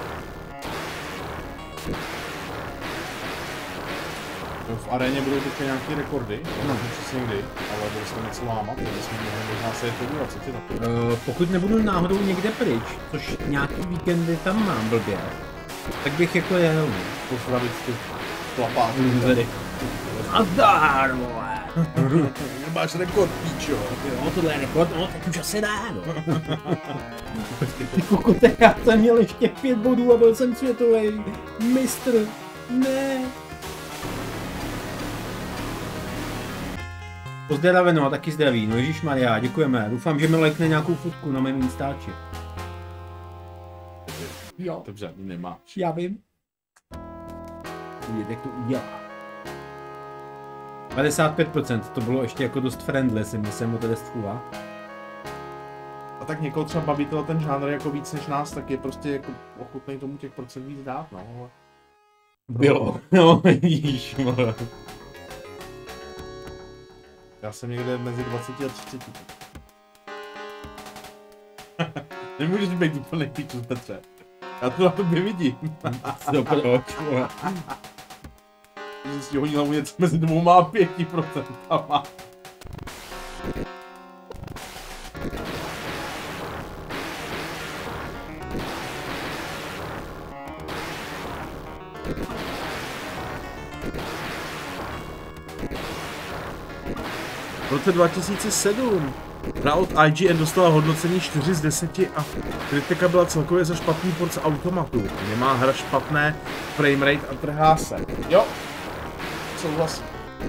V aréně budou teďka nějaké rekordy, no. Přesně kdy, ale bude se to něco lámat, takže jsme mohli možná se je podívat, co ty na to? Uh, pokud nebudu náhodou někde pryč, což nějaký víkendy tam mám blbě, tak bych jako jel. Pozdravit ty chlapáky. Losery. Nazdar, vole! Máš rekord, píčo. Jo, tohle je rekord, no tak už asi dá, no. Ty kokote, já jsem měl ještě pět bodů a byl jsem světový mistr. Ne. Pozdraveno a taky zdraví, no ježišmarja, děkujeme. Doufám, že mi lajkne nějakou fotku na mém Instači. Jo. Dobře, nemáš. Já vím. Vidíte, jak to udělá. padesát pět procent, to bylo ještě jako dost friendly, si myslím, o té stůla. A tak někoho třeba baví ten žánr jako víc než nás, tak je prostě jako ochotný tomu těch procent víc dát, no. Ale... Bylo, no ježišmarja. Já jsem někde mezi dvaceti a třiceti. Nemůžeš být úplný píču, Petře. Já to na tobě vidím. Co proč, vole? Že si hodí hlavu něco mezi dvouma a pěti procentama. V roce dva tisíce sedm hra od I G N dostala hodnocení čtyři z deseti a kritika byla celkově za špatný porc automatu. Nemá hra špatné framerate a trhá se. Jo, souhlasím.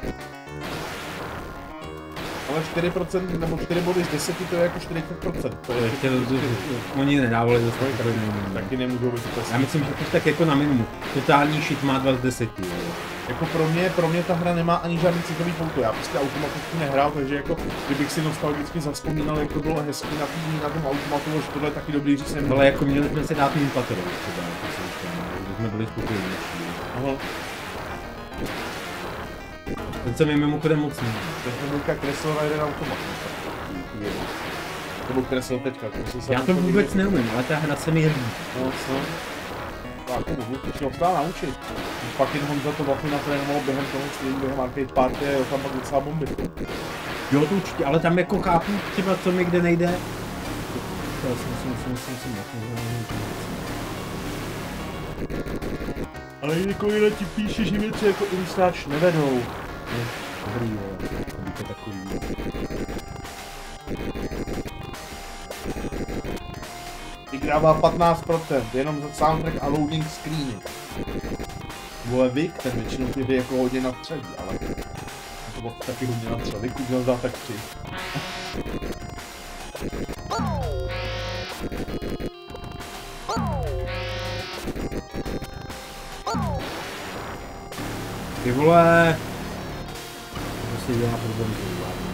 Ale čtyři procenta nebo čtyři body z deseti to je jako čtyřicet procent. To je ještě oni nedávali za svůj tady taky nemůžou být to. Já myslím, že to tak jako na minimum. Totální shit má dva z deseti. Jako pro mě, pro mě ta hra nemá ani žádný citový pouto. Já prostě automaticky nehrál, takže jako kdybych si nostalgicky zavzpomínal, jak to bylo hezký na, tý, na tom automatu, že tohle je taky dobrý říct neměl. Ale jako měli jsme se dát mým patrou třeba, když jsme byli spokojení. Aha. Ten se mi mimochodem moc ne. To je Milka kreslil na jeden automat. To byl kreslil teďka. Já to vůbec neumím, ale ta hra se mi líbí. No, co? Tak, to bych se dostal naučit. Když pak jen Honza to vlastně natrénoval během toho stejný, během arcade party a jo, tam pak docela bomby. Jo, to určitě, ale tam jako chápu třeba, co mi kde nejde. Já jsem si myslím, že jsem si ale Nikola ti píše, že věci jako Instač nevedou. Dobrý, jo, to takový. Vygrává patnáct procent, jenom za soundtrack a loading screeny. Vole Vik, ten většinou ty hry jako hodně natřelí, ale to bylo taky hodně natřelí, Vik už měl dát tak tři. Ty vole! To se dělá problém, že zvládnu.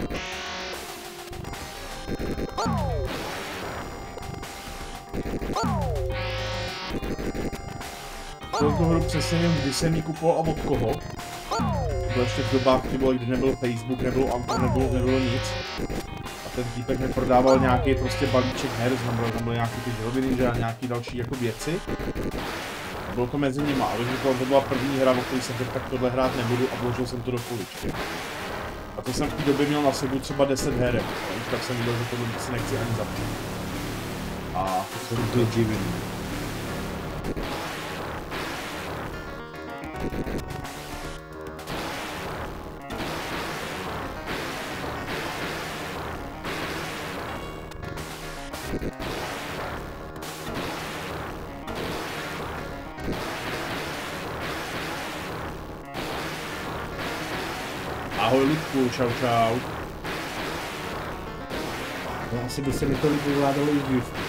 Tohle hru přesně nevím, kdy jsem ji kupoval a od koho. To ještě v dobách, kdy nebyl Facebook, nebylo Amazon, nebylo, nebylo nic. A ten týpek mi prodával nějaký prostě balíček her, znamená, tam byly nějaký ty želviny a nějaký další jako věci. A bylo to mezi nimi, ale říkal, to byla první hra, o které jsem řekl, tak tohle hrát nebudu a vložil jsem to do poličky. A to jsem v té době měl na sebu třeba deset herek, tak jsem viděl, že tohle si nechci ani zapnout. A to se to divím. Ahoj Ludku, čau čau. No asi by se mi to líbilo vládalo i v Houstonu.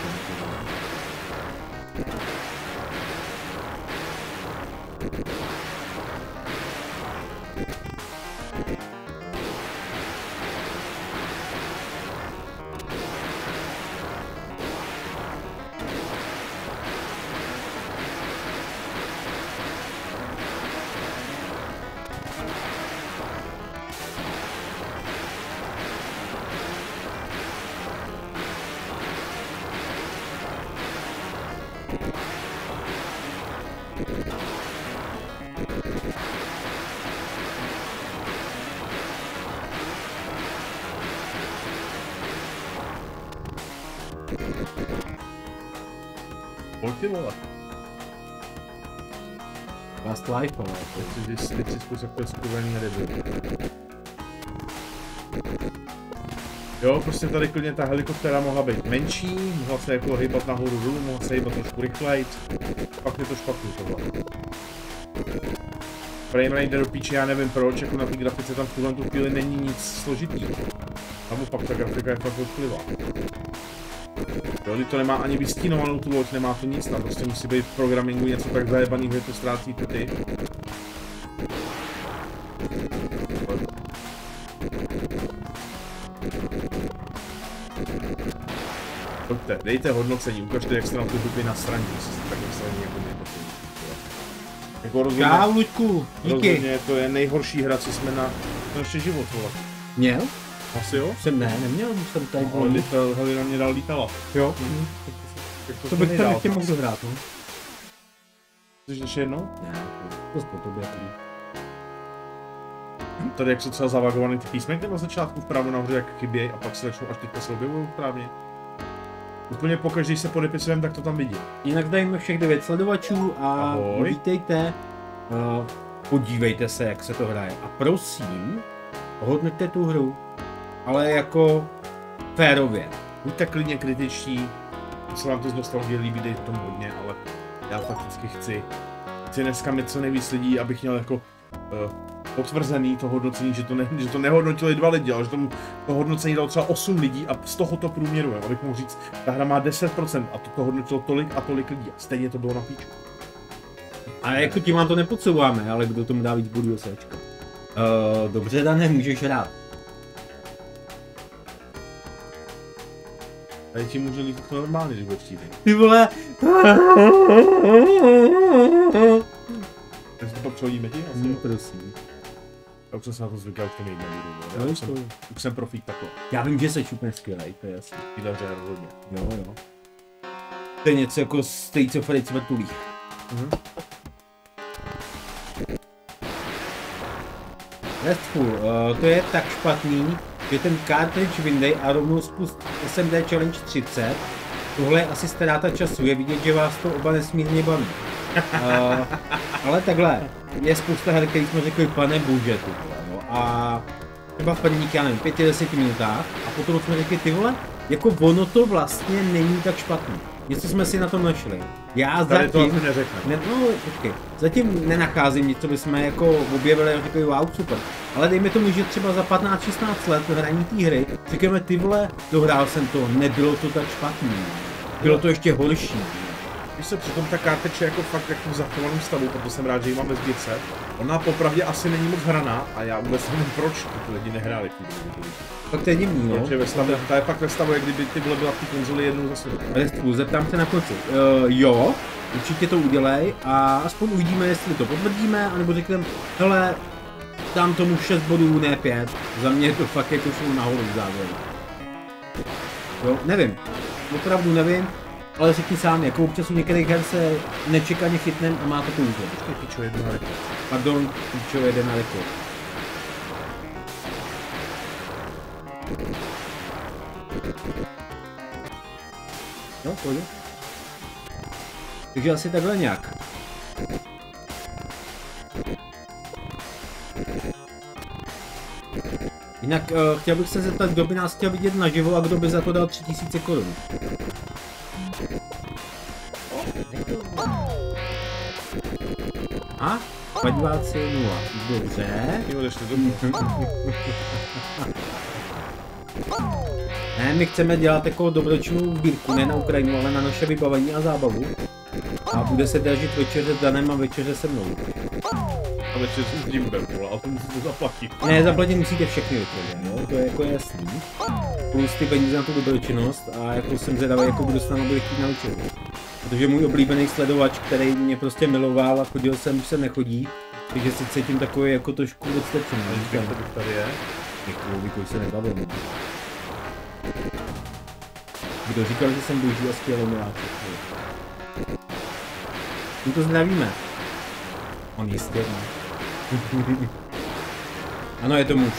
Pojď ty vole. Last life, ale. Teď si, teď si zkus, jak to je skurvený ryby. Jo, prostě tady klidně ta helikoptéra mohla být menší, mohla se jako hýbat nahoru dolů, mohla se hýbat trošku rychlejc. Pak je to špatný tohle. Framerate jde do píče, já nevím proč, jako na té grafice tam v tuhle tu chvíli není nic složitý. Naopak ta grafika je fakt odklivá. Jo, to nemá ani vystínovanou tu loď, nemá to nic, tam prostě musí být v programingu něco tak zajebaný, že to ztrácí ty. Pojďte, dejte hodnocení, ukažte, jak jste na tu hudby na straně, jestli jste tak straně jako nejlepší. Jako rozhodně, Čau, Luďku, díky. Rozhodně to je nejhorší hra, co jsme na, na ještě život, vole. Měl? Asi jo? Jsem ne, neměl, jsem tady No, ale to hlavně na mě dál lítala. Jo. Mm. To, to bych tam ještě mohl dohrát, no. Chceš ještě jednou? Ne, to po tobě. Tady jak jsou třeba zavagovaný ty písmenky na začátku vpravo nahoře jak chybějí a pak se začnou až teďka se objevují správně. Úplně pokaždé se podepisujeme, tak to tam vidím. Jinak zdajíme všech devět sledovačů a ahoj. Vítejte. Uh, podívejte se, jak se to hraje. A prosím, hodnoťte tu hru, ale jako férově. Buďte klidně kritičtí, když se vám to z nostalgie líbí, dejte tomu hodně, ale já fakticky chci, chci dneska mít co nejvíc lidí, abych měl jako uh, potvrzený to hodnocení, že to, ne, že to nehodnotili dva lidi, ale že tomu to hodnocení dalo třeba osm lidí a z toho to průměrujeme, abych mohl říct, ta hra má deset procent a to, to hodnotilo tolik a tolik lidí a stejně to bylo na píču. A jako tím vám to nepodsouváme, ale kdo tomu dá víc bodů sečka. Uh, dobře, Dané, můžeš hrát. Tady ti může lítat to normálně, když budeš chtít. Ty vole. Takže to pak přehodíme ti? Asi No, jo. prosím. Já už jsem se na to zvykal, už to nejde nebudu. Já No, už jsem, už jsem profík takhle. Já vím, že jsi úplně skvělej, to je jasný. Týhle hře rozhodně. Jo, jo. To je něco jako States of Rage vrtulích. Mhm. Restful, uh, to je tak špatný, že ten cartridge vyndej a rovnou spust S M D Challenge třicet. Tohle je asi ztráta času, je vidět, že vás to oba nesmírně baví. Uh, ale takhle, je spousta her, který jsme řekli, pane bože, ty vole, no. A třeba v prvních, já nevím, pěti, deseti minutách a potom jsme řekli, ty vole, jako ono to vlastně není tak špatný. Něco jsme si na tom našli. Já Tady zatím, to asi neřekne. ne, no, počkej, zatím nenacházím nic, co bychom jako objevili a řekli, wow, super. Ale dejme tomu, že třeba za patnáct šestnáct let hraní té hry, říkáme, ty vole, dohrál jsem to, nebylo to tak špatný. Bylo to ještě horší. Když se přitom ta karteč je jako fakt jako v zachovaném stavu, proto jsem rád, že ji mám ve sbírce. Ona popravdě asi není moc hraná a já vůbec nevím, proč ty lidi nehráli v té hře. Tak to je divný, no. Protože ve stavu, ta je fakt ve stavu, jak kdyby ty vole byla v té konzoli jednou za sebou. Restful, zeptám se na konci. Uh, jo, určitě to udělej a aspoň uvidíme, jestli to potvrdíme, anebo řekneme, hele, dám tomu šest bodů, ne pět. Za mě je to fakt jako šlo nahoru v závěru. Jo, nevím. Opravdu nevím. Ale řekni sám, jako občas u některých her se nečekaně chytnem a má to kouzlo. Počkej, pičo, jednu na rekord. Pardon, pičo, jede na rekord. No, pojď. Takže asi takhle nějak. Jinak uh, chtěl bych se zeptat, kdo by nás chtěl vidět naživo a kdo by za to dal tři tisíce korun. A? Padváci nula. Dobře. Jo, jdeš ty Ne, my chceme dělat jako dobročinnou sbírku, ne na Ukrajinu, ale na naše vybavení a zábavu. A bude se dražit večeře s Danem a večeře se mnou. A večer si s Jimbem, vole, ale to musíte zaplatit. Ne, zaplatit musíte všechny večeře, jo, to je jako jasný. Plus ty peníze na tu dobročinnost a jako jsem zvědavý, jako budu s námi bude chtít naučit. Protože můj oblíbený sledovač, který mě prostě miloval a chodil jsem, už se nechodí, takže si cítím takový jako trošku odstečený. Říkám, to bych tady je. Děkuju, Víko, se nebavím. Kdo říkal, že jsem boží a skvělý miláček. My to zdravíme. On jistě ne. Ano, je to muž.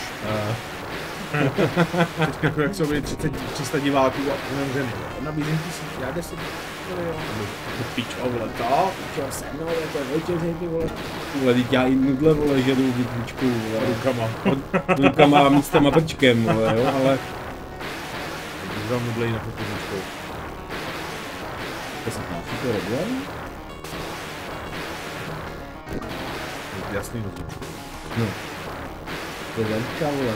Teď jako jak jsou byli třicet, tři sta diváků a nemřený. Nabízím tisíc, já deset. To pičo, vole, to? Pičo, se mnou, jako večeři, ty vole. Vole, teď já i nudle, vole, žedu vytvíčku, vole. Rukama. Rukama a místama prčkem, vole, jo, ale... Vzal nudle jinak jako podničkou. To se pláší, to je regulární? Jasný nudličku. No. To je velká, vole.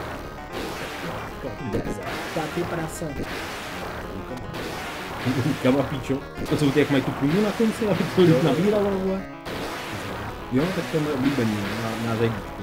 Taky prasa. Rukama, píčo. To jsou ty, jak mají tu půjdu na konci, aby to lid nabíralo, vole. Jo, tak to je moje oblíbený, na, na zajíčku.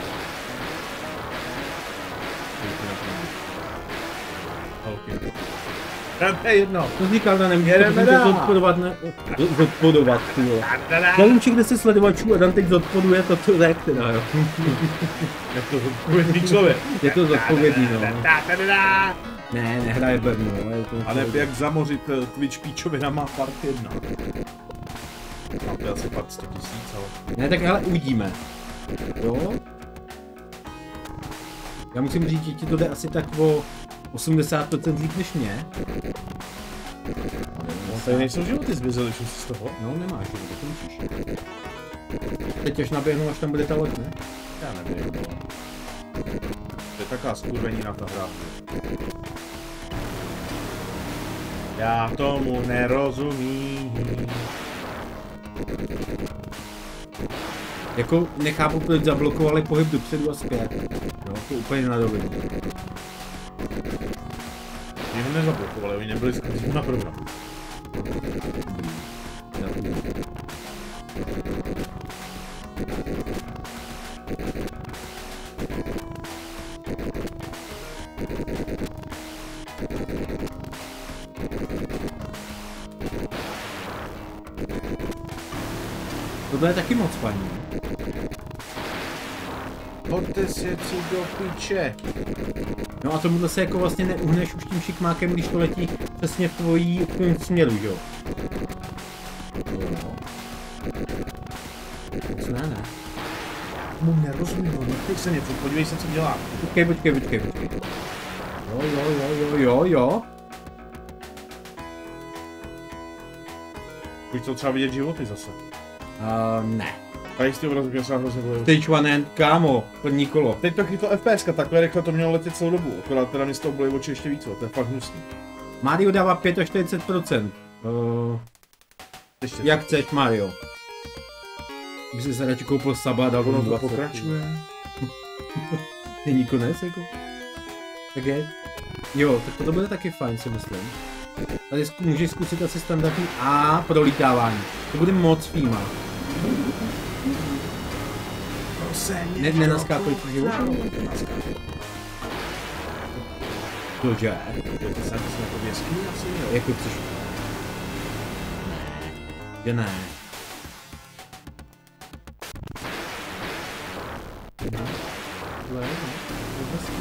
Okay. To je jedno. To říkal, da nemůžu Jedeme to zodpodovat, ne? Zodpodovat, ty jo. Nevím, či kde se sledovačů a Dan teď zodpoduje to, co řek, teda jo. Je to zodpovědný člověk. Je to zodpovědný, no. Ne, nehraje Brno, je to... A ne, jak zamořit Twitch píčovinama part jedna. A to je asi pak sto tisíc, ale... Ne, tak hele, uvidíme. Jo? Já musím říct, že ti to jde asi tak o osmdesát procent líp než mě. No, tady nejsou životy zmizely, už z toho. No, nemáš životy, to musíš. Teď až naběhnu, až tam bude ta loď, ne? Já nevím, no. To je taková skurvenina ta hra. Já tomu nerozumím. Jako nechápu, proč zablokovali pohyb dopředu a zpět. Jo, to úplně na rovinu. Oni ho nezablokovali, oni nebyli skutečně na programu. Tohle je taky moc paní. Pojďte si tři do piče. No a tomuhle se jako vlastně neuhneš už tím šikmákem, když to letí přesně v tvojí v tvým směru, jo? Moc ne, ne. Mu nerozumím, no nechej se něco, podívej se, co dělá. Počkej, počkej, počkej, počkej. Jo, jo, jo, jo, jo, jo. Už to třeba vidět životy zase. Uh, ne. A jistý obrazek, já se nám hrozně bojím. Stage one end, kámo, první kolo. Teď to chytlo F P S ka, takhle rychle to mělo letět celou dobu, akorát teda mě z toho bolí oči ještě víc, to je fakt hnusný. Mario dává čtyřicet pět procent. Uh, ještě jak chceš, Mario. Když jsi se radši koupil saba, dal ono to dvacet. pokračuje. Není konec, jako. Tak je. Jo, tak to bude taky fajn, si myslím. Tady zku, můžeš zkusit asi standardní A prolítávání. To bude moc fíma. Ne, nenaskákuj ti život? Cože? To se jako v jeskyni asi, jo. Jako chceš? Že ne. Tohle je, no. To je hezký.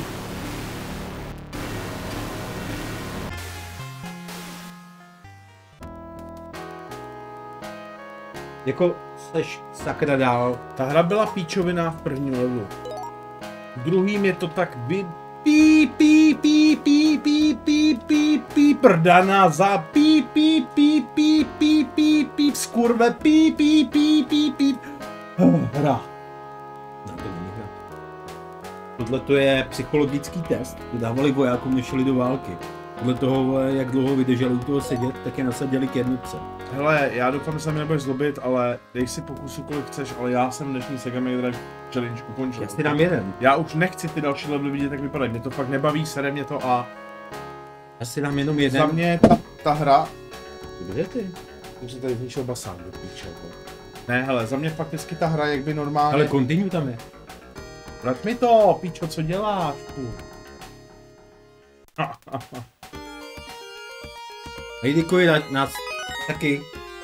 Jako seš sakra dál. Ta hra byla píčovina v prvním levelu. V druhým je to tak vy... Pí, pí, pí, pí, pí, pí, pí, pí, prdana za pí, pí, pí, pí, pí, pí, pí, skurve, pí, pí, pí, pí, pí. Hra. No, to není hra. Tohle to je psychologický test, to dávali vojákům, než šli do války. Podle toho, jak dlouho vydrželi u toho sedět, tak je nasadili k jednotce. Hele, já doufám, že se mi nebudeš zlobit, ale dej si pokusu, kolik chceš, ale já jsem dnešní Sega Mega Drive Challenge ukončil. Já si dám jeden. Já už nechci ty další levely vidět, jak vypadají. Mě to fakt nebaví, sere mě to a... Já si dám jenom jeden. Za mě ta, ta hra... Kde ty? Už se tady zničil basán do píče. Ne, hele, za mě fakticky ta hra, jak by normálně... Ale continue tam je. Vrať mi to, píčo, co děláš? Hej, děkuji na nás taky.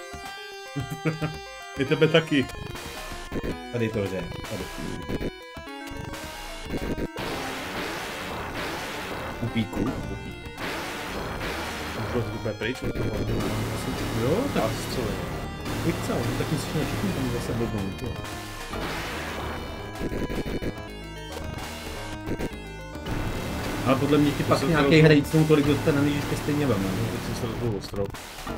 I tebe taky. Tady to je. Tady. Upíku. Můžu to bude pryč? Jo, tak. Co je? Vychcel, tak musíš na všechny tam zase blbnout, jo. Ale podle mě ti pak nějaký hrejcnou tolik dostane, než ještě stejně veme. No, teď jsem se rozbil o strop.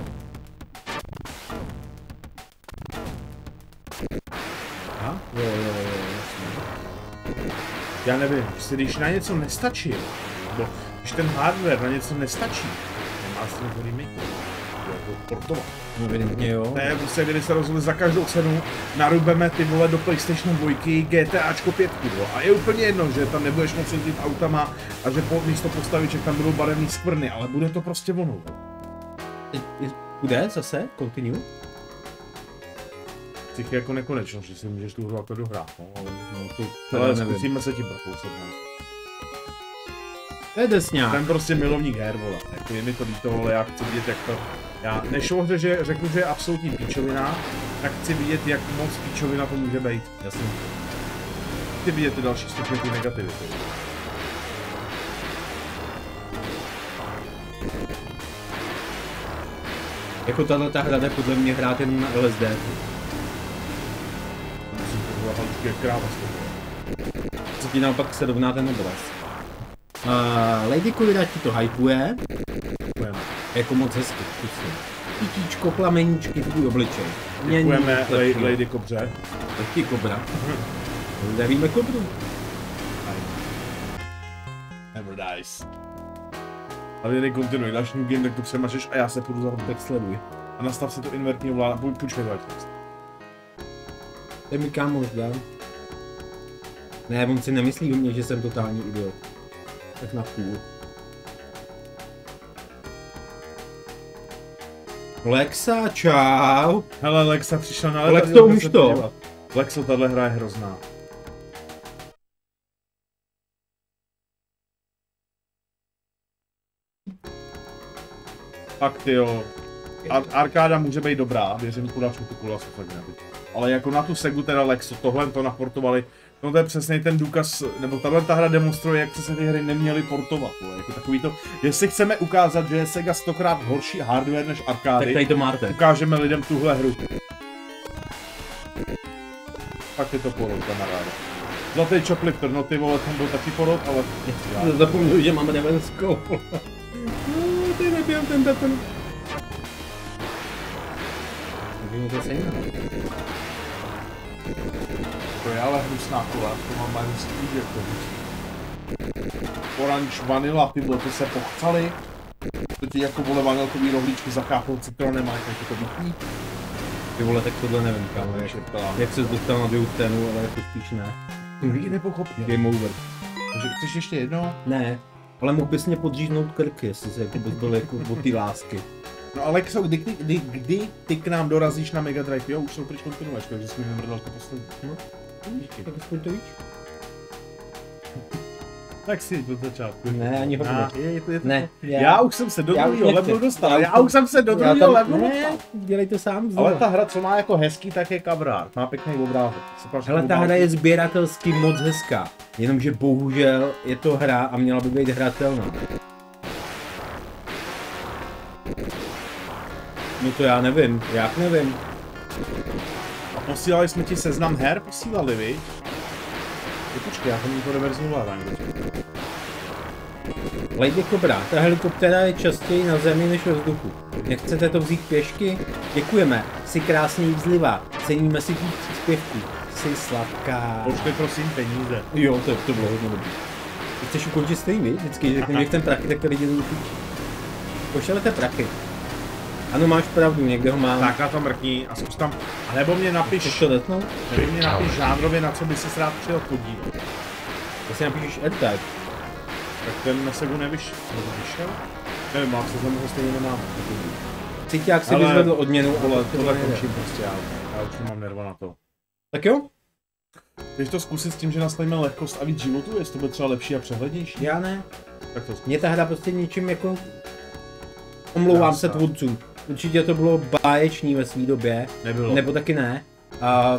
Aha, jo, jo, jo, jasně. Já nevím, jestli když na něco nestačí, nebo když ten hardware na něco nestačí, nemá s tím to remake, jako portovat. No evidentně jo. Ne, prostě když se rozhodli za každou cenu, narubeme ty vole do PlayStation dva GTAčko pět, a je úplně jedno, že tam nebudeš moc jezdit autama a že po místo postaviček tam budou barevný skvrny, ale bude to prostě ono. Bude zase? Continue? Cích je jako nekonečno, že si můžeš tu hru jako dohrát, no, ale, No, to, ale nevím. zkusíme se tím prokousat, no. To je desňák. Jsem prostě milovník her, vole, jako je mi to líto, ale já chci vidět, jak to... Já než o hře, že řeknu, že je absolutní píčovina, tak chci vidět, jak moc píčovina to může být. Jasně. Chci vidět ty další stupně, ty negativity. Jako tahle ta hra jde podle mě hrát jen na L S D. Musím to hlavně jak kráva z toho. Co ti naopak se rovná ten obraz. Uh, Lady Kulida ti to hypuje. Děkujeme. Jako moc hezky, zkusím. Kytíčko, plameníčky, tvůj obličej. Děkujeme Lady, Lady Kobře. Lady Kobra. Zdravíme Kobru. Never dies. Ale jdej kontinuj, dáš new game, tak to přemažeš a já se půjdu za Tak sleduj. a nastav si to invertní ovládání. Počkej, dvaj to. To je mi kámoš, dám. Ne, on si nemyslí o mě, že jsem totální idiot. Tak na půl. Lexa, čau. Hele, Lexa přišla na Lex, to umíš to? Lexo, tahle hra je hrozná. Fakt jo. Ar arkáda může být dobrá, věřím, že podáš mu tu kulasu, fakt nebýt. Ale jako na tu Segu teda Lexo, tohle to naportovali, no to je přesně ten důkaz, nebo tahle ta hra demonstruje, jak se ty hry neměly portovat, vole. Jako takový to, jestli chceme ukázat, že je Sega stokrát horší hardware než arkády, Tak tady to máte. ukážeme lidem tuhle hru. Fakt je to porod, kamaráde. Zlatý Choplifter, no ty vole, tam byl taky porod, ale... Já zapomněl, že mám Ravenskou. No, ty nebijám ten beton. Nevím, to se jinak. To je ale hnusná kola, to mám mají hustý, jak to hustý. Orange vanila, ty vole, to se pochcali. To ti jako vole vanilkový rohlíčky zakápou citronem a jak to vypní. Ty vole, tak tohle nevím, kámo, jak, jak se dostal na druhou scénu, ale jako spíš ne. To lidi nepochopí. Game over. Takže chceš ještě jedno? Ne, ale mohl bys mě podříznout krky, jestli se jako bys byl jako od té lásky. No Alexo, kdy, kdy, kdy, kdy ty k nám dorazíš na Mega Drive? Jo, už jsou pryč kontinuačky, takže jsme vymrdal to poslední. No, tak aspoň to víš. Tak si do začátku. Ne, ani ho Ah, je, je to, je to. Ne, Já, já už jsem se do já druhého už levelu nechci. dostal, Já já, už- už jsem se do Já druhého tam, levelu ne, dostal. dělej to sám Ale znovu. ta hra, co má jako hezký, tak je kabrát. Má pěkný obrázek. Se pak Hele, ta hra je sběratelsky moc hezká, jenomže bohužel je to hra a měla by být hratelná. No to já nevím, jak nevím. A posílali jsme ti seznam her, posílali, viď? Je, počkej, já to to reverznu vládám. Lady Cobra, ta helikoptéra je častěji na zemi než ve vzduchu. Nechcete to vzít pěšky? Děkujeme, jsi krásný vzliva, ceníme si tvých příspěvků. Jsi sladká. Počkej, prosím, peníze. Jo, to, to bylo hodně dobrý. Ty chceš ukončit streamy? Vždycky řekni, že ten prachy, tak to lidi jdou do píči. Pošlete prachy. Ano, máš pravdu, někde ho mám. Tak na to mrkni a zkus tam, a nebo mě napiš, Chceš to detnout? nebo mě napiš žánrově, na co by si rád přijel podívat. To si napíšeš AirTag. Tak ten na segu nevyš, nebo vyšel? Nevím, ale seznamu ho stejně nemám. Cíťák si Ale- vyzvedl odměnu, ale Tohle, to tohle nejde. končím prostě, já, já už nemám nerva na to. Tak jo? Chceš to zkusit s tím, že nastavíme lehkost a víc životu, jestli to bude třeba lepší a přehlednější? Já ne. Tak to zkus. Mě ta hra prostě ničím jako... Omlouvám Já se se- tvůrcům. Určitě to bylo báječný ve své době. Nebylo. Nebo taky ne. A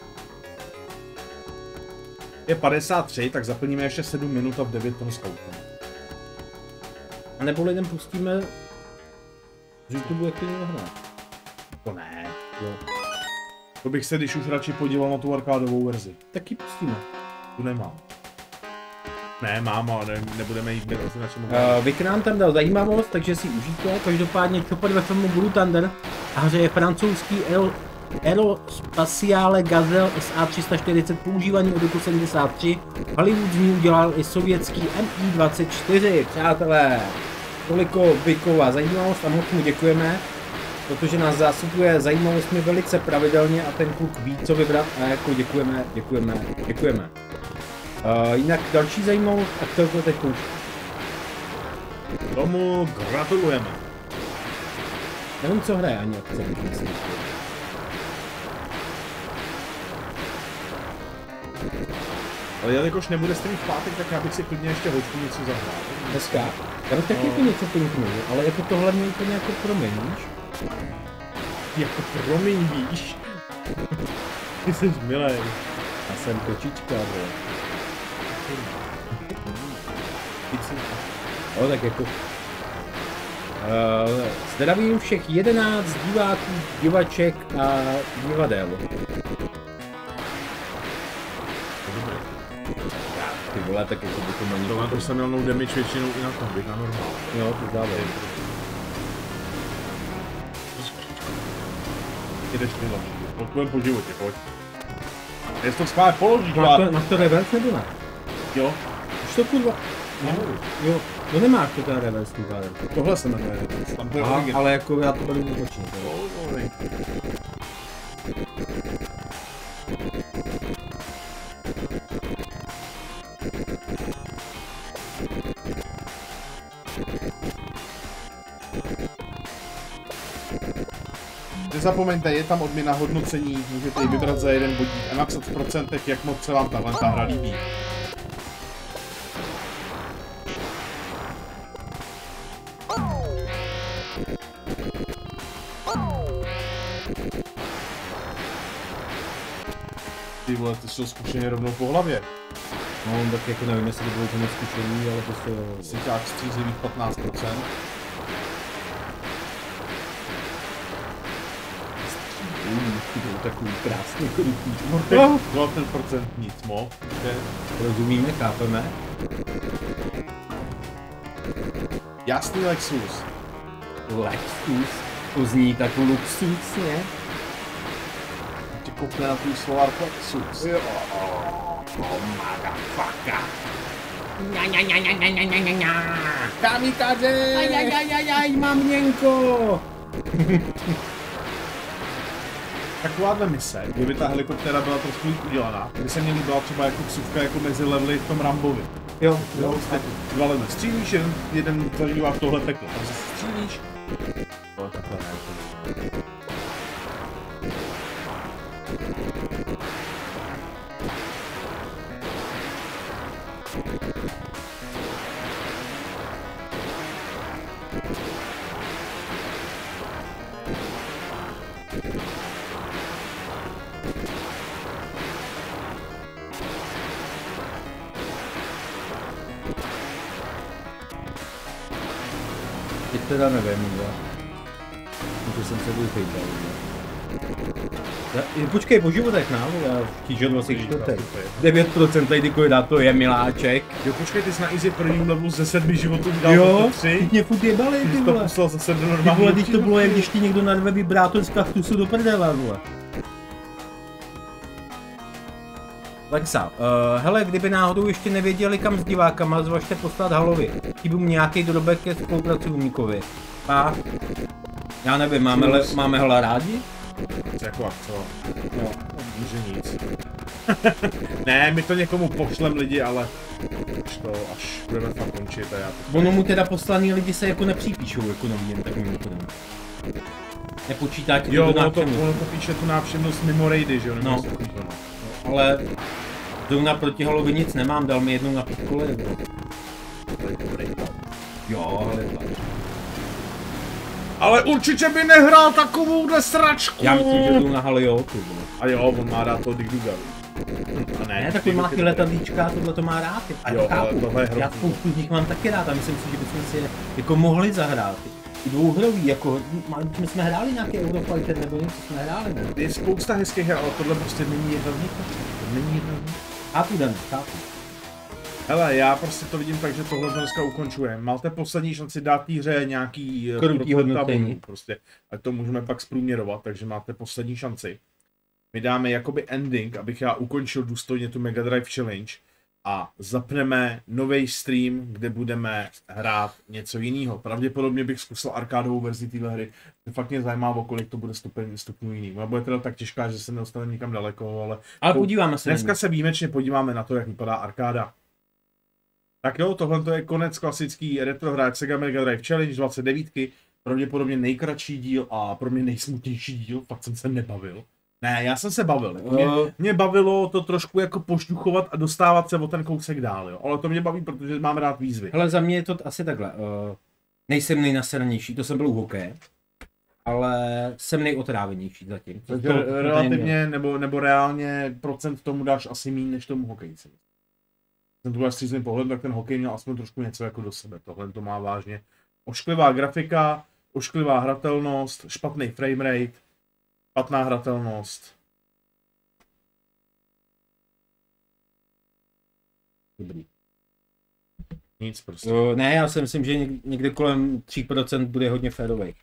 Je padesát tři, tak zaplníme ještě sedm minut a v devět to zkoutneme. A nebo lidem pustíme z YouTube, jak to někdo hrát. To ne. Jo. To bych se když už radši podíval na tu arkádovou verzi. Taky pustíme. Tu nemám. Ne, mám, ale ne, nebudeme jít bez na čemu. Uh, Vik nám tam dal zajímavost, takže si užijte. Každopádně Chopper ve filmu Blue Thunder a hře je francouzský Aero, Aerospatiale Gazelle S A tři sta čtyřicet používaný od roku sedmdesát tři. Hollywood z ní udělal i sovětský M I dvacet čtyři. Přátelé, toliko Vikova zajímavost a moc mu děkujeme, protože nás zásobuje zajímavostmi velice pravidelně a ten kluk ví, co vybrat a jako děkujeme, děkujeme, děkujeme. Uh, jinak další zajímavost a chtěl to teď už. Tomu gratulujeme. Nevím, co hraje ani jak chce myslím. Ale jelikož nebude stream v pátek, tak já bych si klidně ještě hoďku něco zahrál. Dneska. Já bych taky No. jako něco pinknul, ale jako tohle mě úplně jako promiň, víš? Jako promiň, víš. Ty jsi milej. Já jsem kočička, vole. Ty jsi... Jo, tak jako... Uh, zdravím všech jedenáct diváků, divaček a divadel. Ty vole, tak jako by to není... Tohle to jsem měl no damage většinou i na tom, bych na normál. Jo, to dávej. Jdeš ty lepší. Pojďme po životě, pojď. Jestli to schválně položíš, Máš ale... to, máš to reverse nebo ne? Jo. Už to kurva... Nemohu. Jo, no nemáš to ten reverse tím pádem. Tohle se jmenuje. Tam to je Aha, originál. ale jako já to budu obočný. Nezapomeňte, je tam odměna hodnocení, můžete ji vybrat za jeden bodík a napsat v procentech, jak moc se vám tahle ta hra líbí. Ty vole, ty jsou zkušeně rovnou po hlavě. No, tak jako nevím, jestli to bylo to moc zkušený, ale prostě... Syťák střízlivých patnáct procent. Mm, ty byl takový krásný krutý. No, dvacet procent nic mo. Rozumíme, chápeme. Jasný Lexus. Lexus, to zní tak luxusně. Tě koupne na tvůj Solar Lexus. Jo. Oh, motherfucker. Ňa, ňa, ňa, ňa, ňa, ňa, ňa, ňa, ňa. Kamikaze! Aj, aj, aj, aj, aj, maměnko. Takováhle mise, kdyby ta helikoptéra byla trošku líp udělaná, by se mě líbila třeba jako ksuvka jako mezi levely v tom Rambovi. Jo, Jo, jo. prostě dva levely střílíš, jeden, jeden zažívá v tohle peklo, tam se střílíš. To takhle ne. Teď teda nevím, jo. Protože jsem se byl fejtal, jo. Počkej, po životech nám, já chtížel dvacet čtyři. devět procent tady kolik to je, miláček. Jo, počkej, ty jsi na easy prvním levelu ze sedmi životů udělal Jo, tři. teď mě furt jebali, ty Ty to vole. poslal zase do Ty normálního vole, když to bylo, jak přínosu. když ti někdo narve vibrátor z kaktusu do prdela, vole. Lexa, uh, hele, kdyby náhodou ještě nevěděli kam s divákama, zvažte poslat Halovi. Chybí mu nějaký drobek ke spolupracovníkovi. A já nevím, máme, le, máme hla rádi? Jako co? Jo. Může nic. Ne, my to někomu pošlem lidi, ale až to, až budeme fakt končit a já to... Ono mu teda poslaný lidi se jako nepřipíšou jako nový, jen tak mimochodem. Nepočítá ti jo, to ono to, ono to píše tu návštěvnost mimo raidy, že jo? No. no. Ale zrovna proti Halovi nic nemám, dal mi jednou na pět kole. Jo, ale Ale určitě by nehrál takovouhle sračku! já myslím, že jdu na Halo jo, ty vole. A jo, on má rád toho Dig Duga. A Ne, tak on má ty letadlíčka, tohle to má rád. A jo, to ale chápu. tohle je hrozný. Já spoustu z nich mám taky rád a myslím si, že bychom si je jako mohli zahrát. Dvouhrový, jako, my jsme hráli nějaký Eurofighter nebo něco jsme hráli, ne? Je spousta hezkých her, ale tohle prostě není jedna z nich. To není jedna z nich. Chápu, Dan, chápu. Hele, já prostě to vidím tak, že tohle dneska ukončujeme. Máte poslední šanci dát té hře nějaký Krutý hodnocení. Prostě, ať to můžeme pak zprůměrovat, takže máte poslední šanci. My dáme jakoby ending, abych já ukončil důstojně tu Mega Drive Challenge a zapneme nový stream, kde budeme hrát něco jiného. Pravděpodobně bych zkusil arkádovou verzi téhle hry. To fakt mě zajímá, o kolik to bude stupen, stupňů jiný. Ona bude teda tak těžká, že se nedostaneme nikam daleko, ale... Ale podíváme se. Dneska se výjimečně podíváme na to, jak vypadá arkáda. Tak jo, tohle je konec klasický retro hráč Sega Mega Drive Challenge dvacet devět. Pravděpodobně nejkratší díl a pro mě nejsmutnější díl. Fakt jsem se nebavil. Ne, já jsem se bavil. Mě, mě bavilo to trošku jako pošťuchovat a dostávat se o ten kousek dál, jo. Ale to mě baví, protože mám rád výzvy. Hele, za mě je to asi takhle. Uh, nejsem nejnasranější, to jsem byl u hokeje. Ale jsem nejotrávenější zatím. Takže to, relativně nebo, nebo reálně procent tomu dáš asi méně než tomu hokejci. Jsem tu až střízný pohled, tak ten hokej měl aspoň trošku něco jako do sebe. Tohle to má vážně. Ošklivá grafika, ošklivá hratelnost, špatný framerate, špatná hratelnost. Dobrý. Nic prostě. Uh, ne, já si myslím, že někde kolem tři procenta bude hodně férových.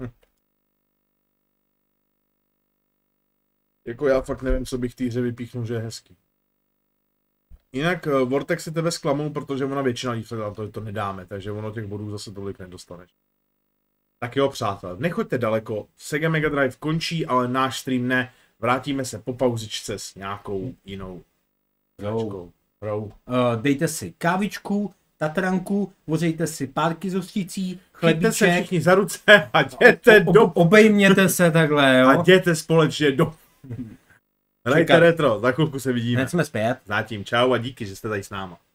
Jako já fakt nevím, co bych té hře vypíchnul, že je hezký. Jinak uh, Vortex si tebe zklamou, protože ona většina lidí na to, to nedáme, takže ono těch bodů zase tolik nedostaneš. Tak jo, přátelé, nechoďte daleko, Sega Mega Drive končí, ale náš stream ne. Vrátíme se po pauzičce s nějakou jinou hračkou. Uh, dejte si kávičku, tatranku, vořejte si párky z ostřící, chlebíček. Chyťte se všichni za ruce a jděte o, o, do... Obejměte se takhle, jo. A jděte společně do... Hrajte retro, za chvilku se vidíme. Hned jsme zpět. Zatím čau a díky, že jste tady s náma.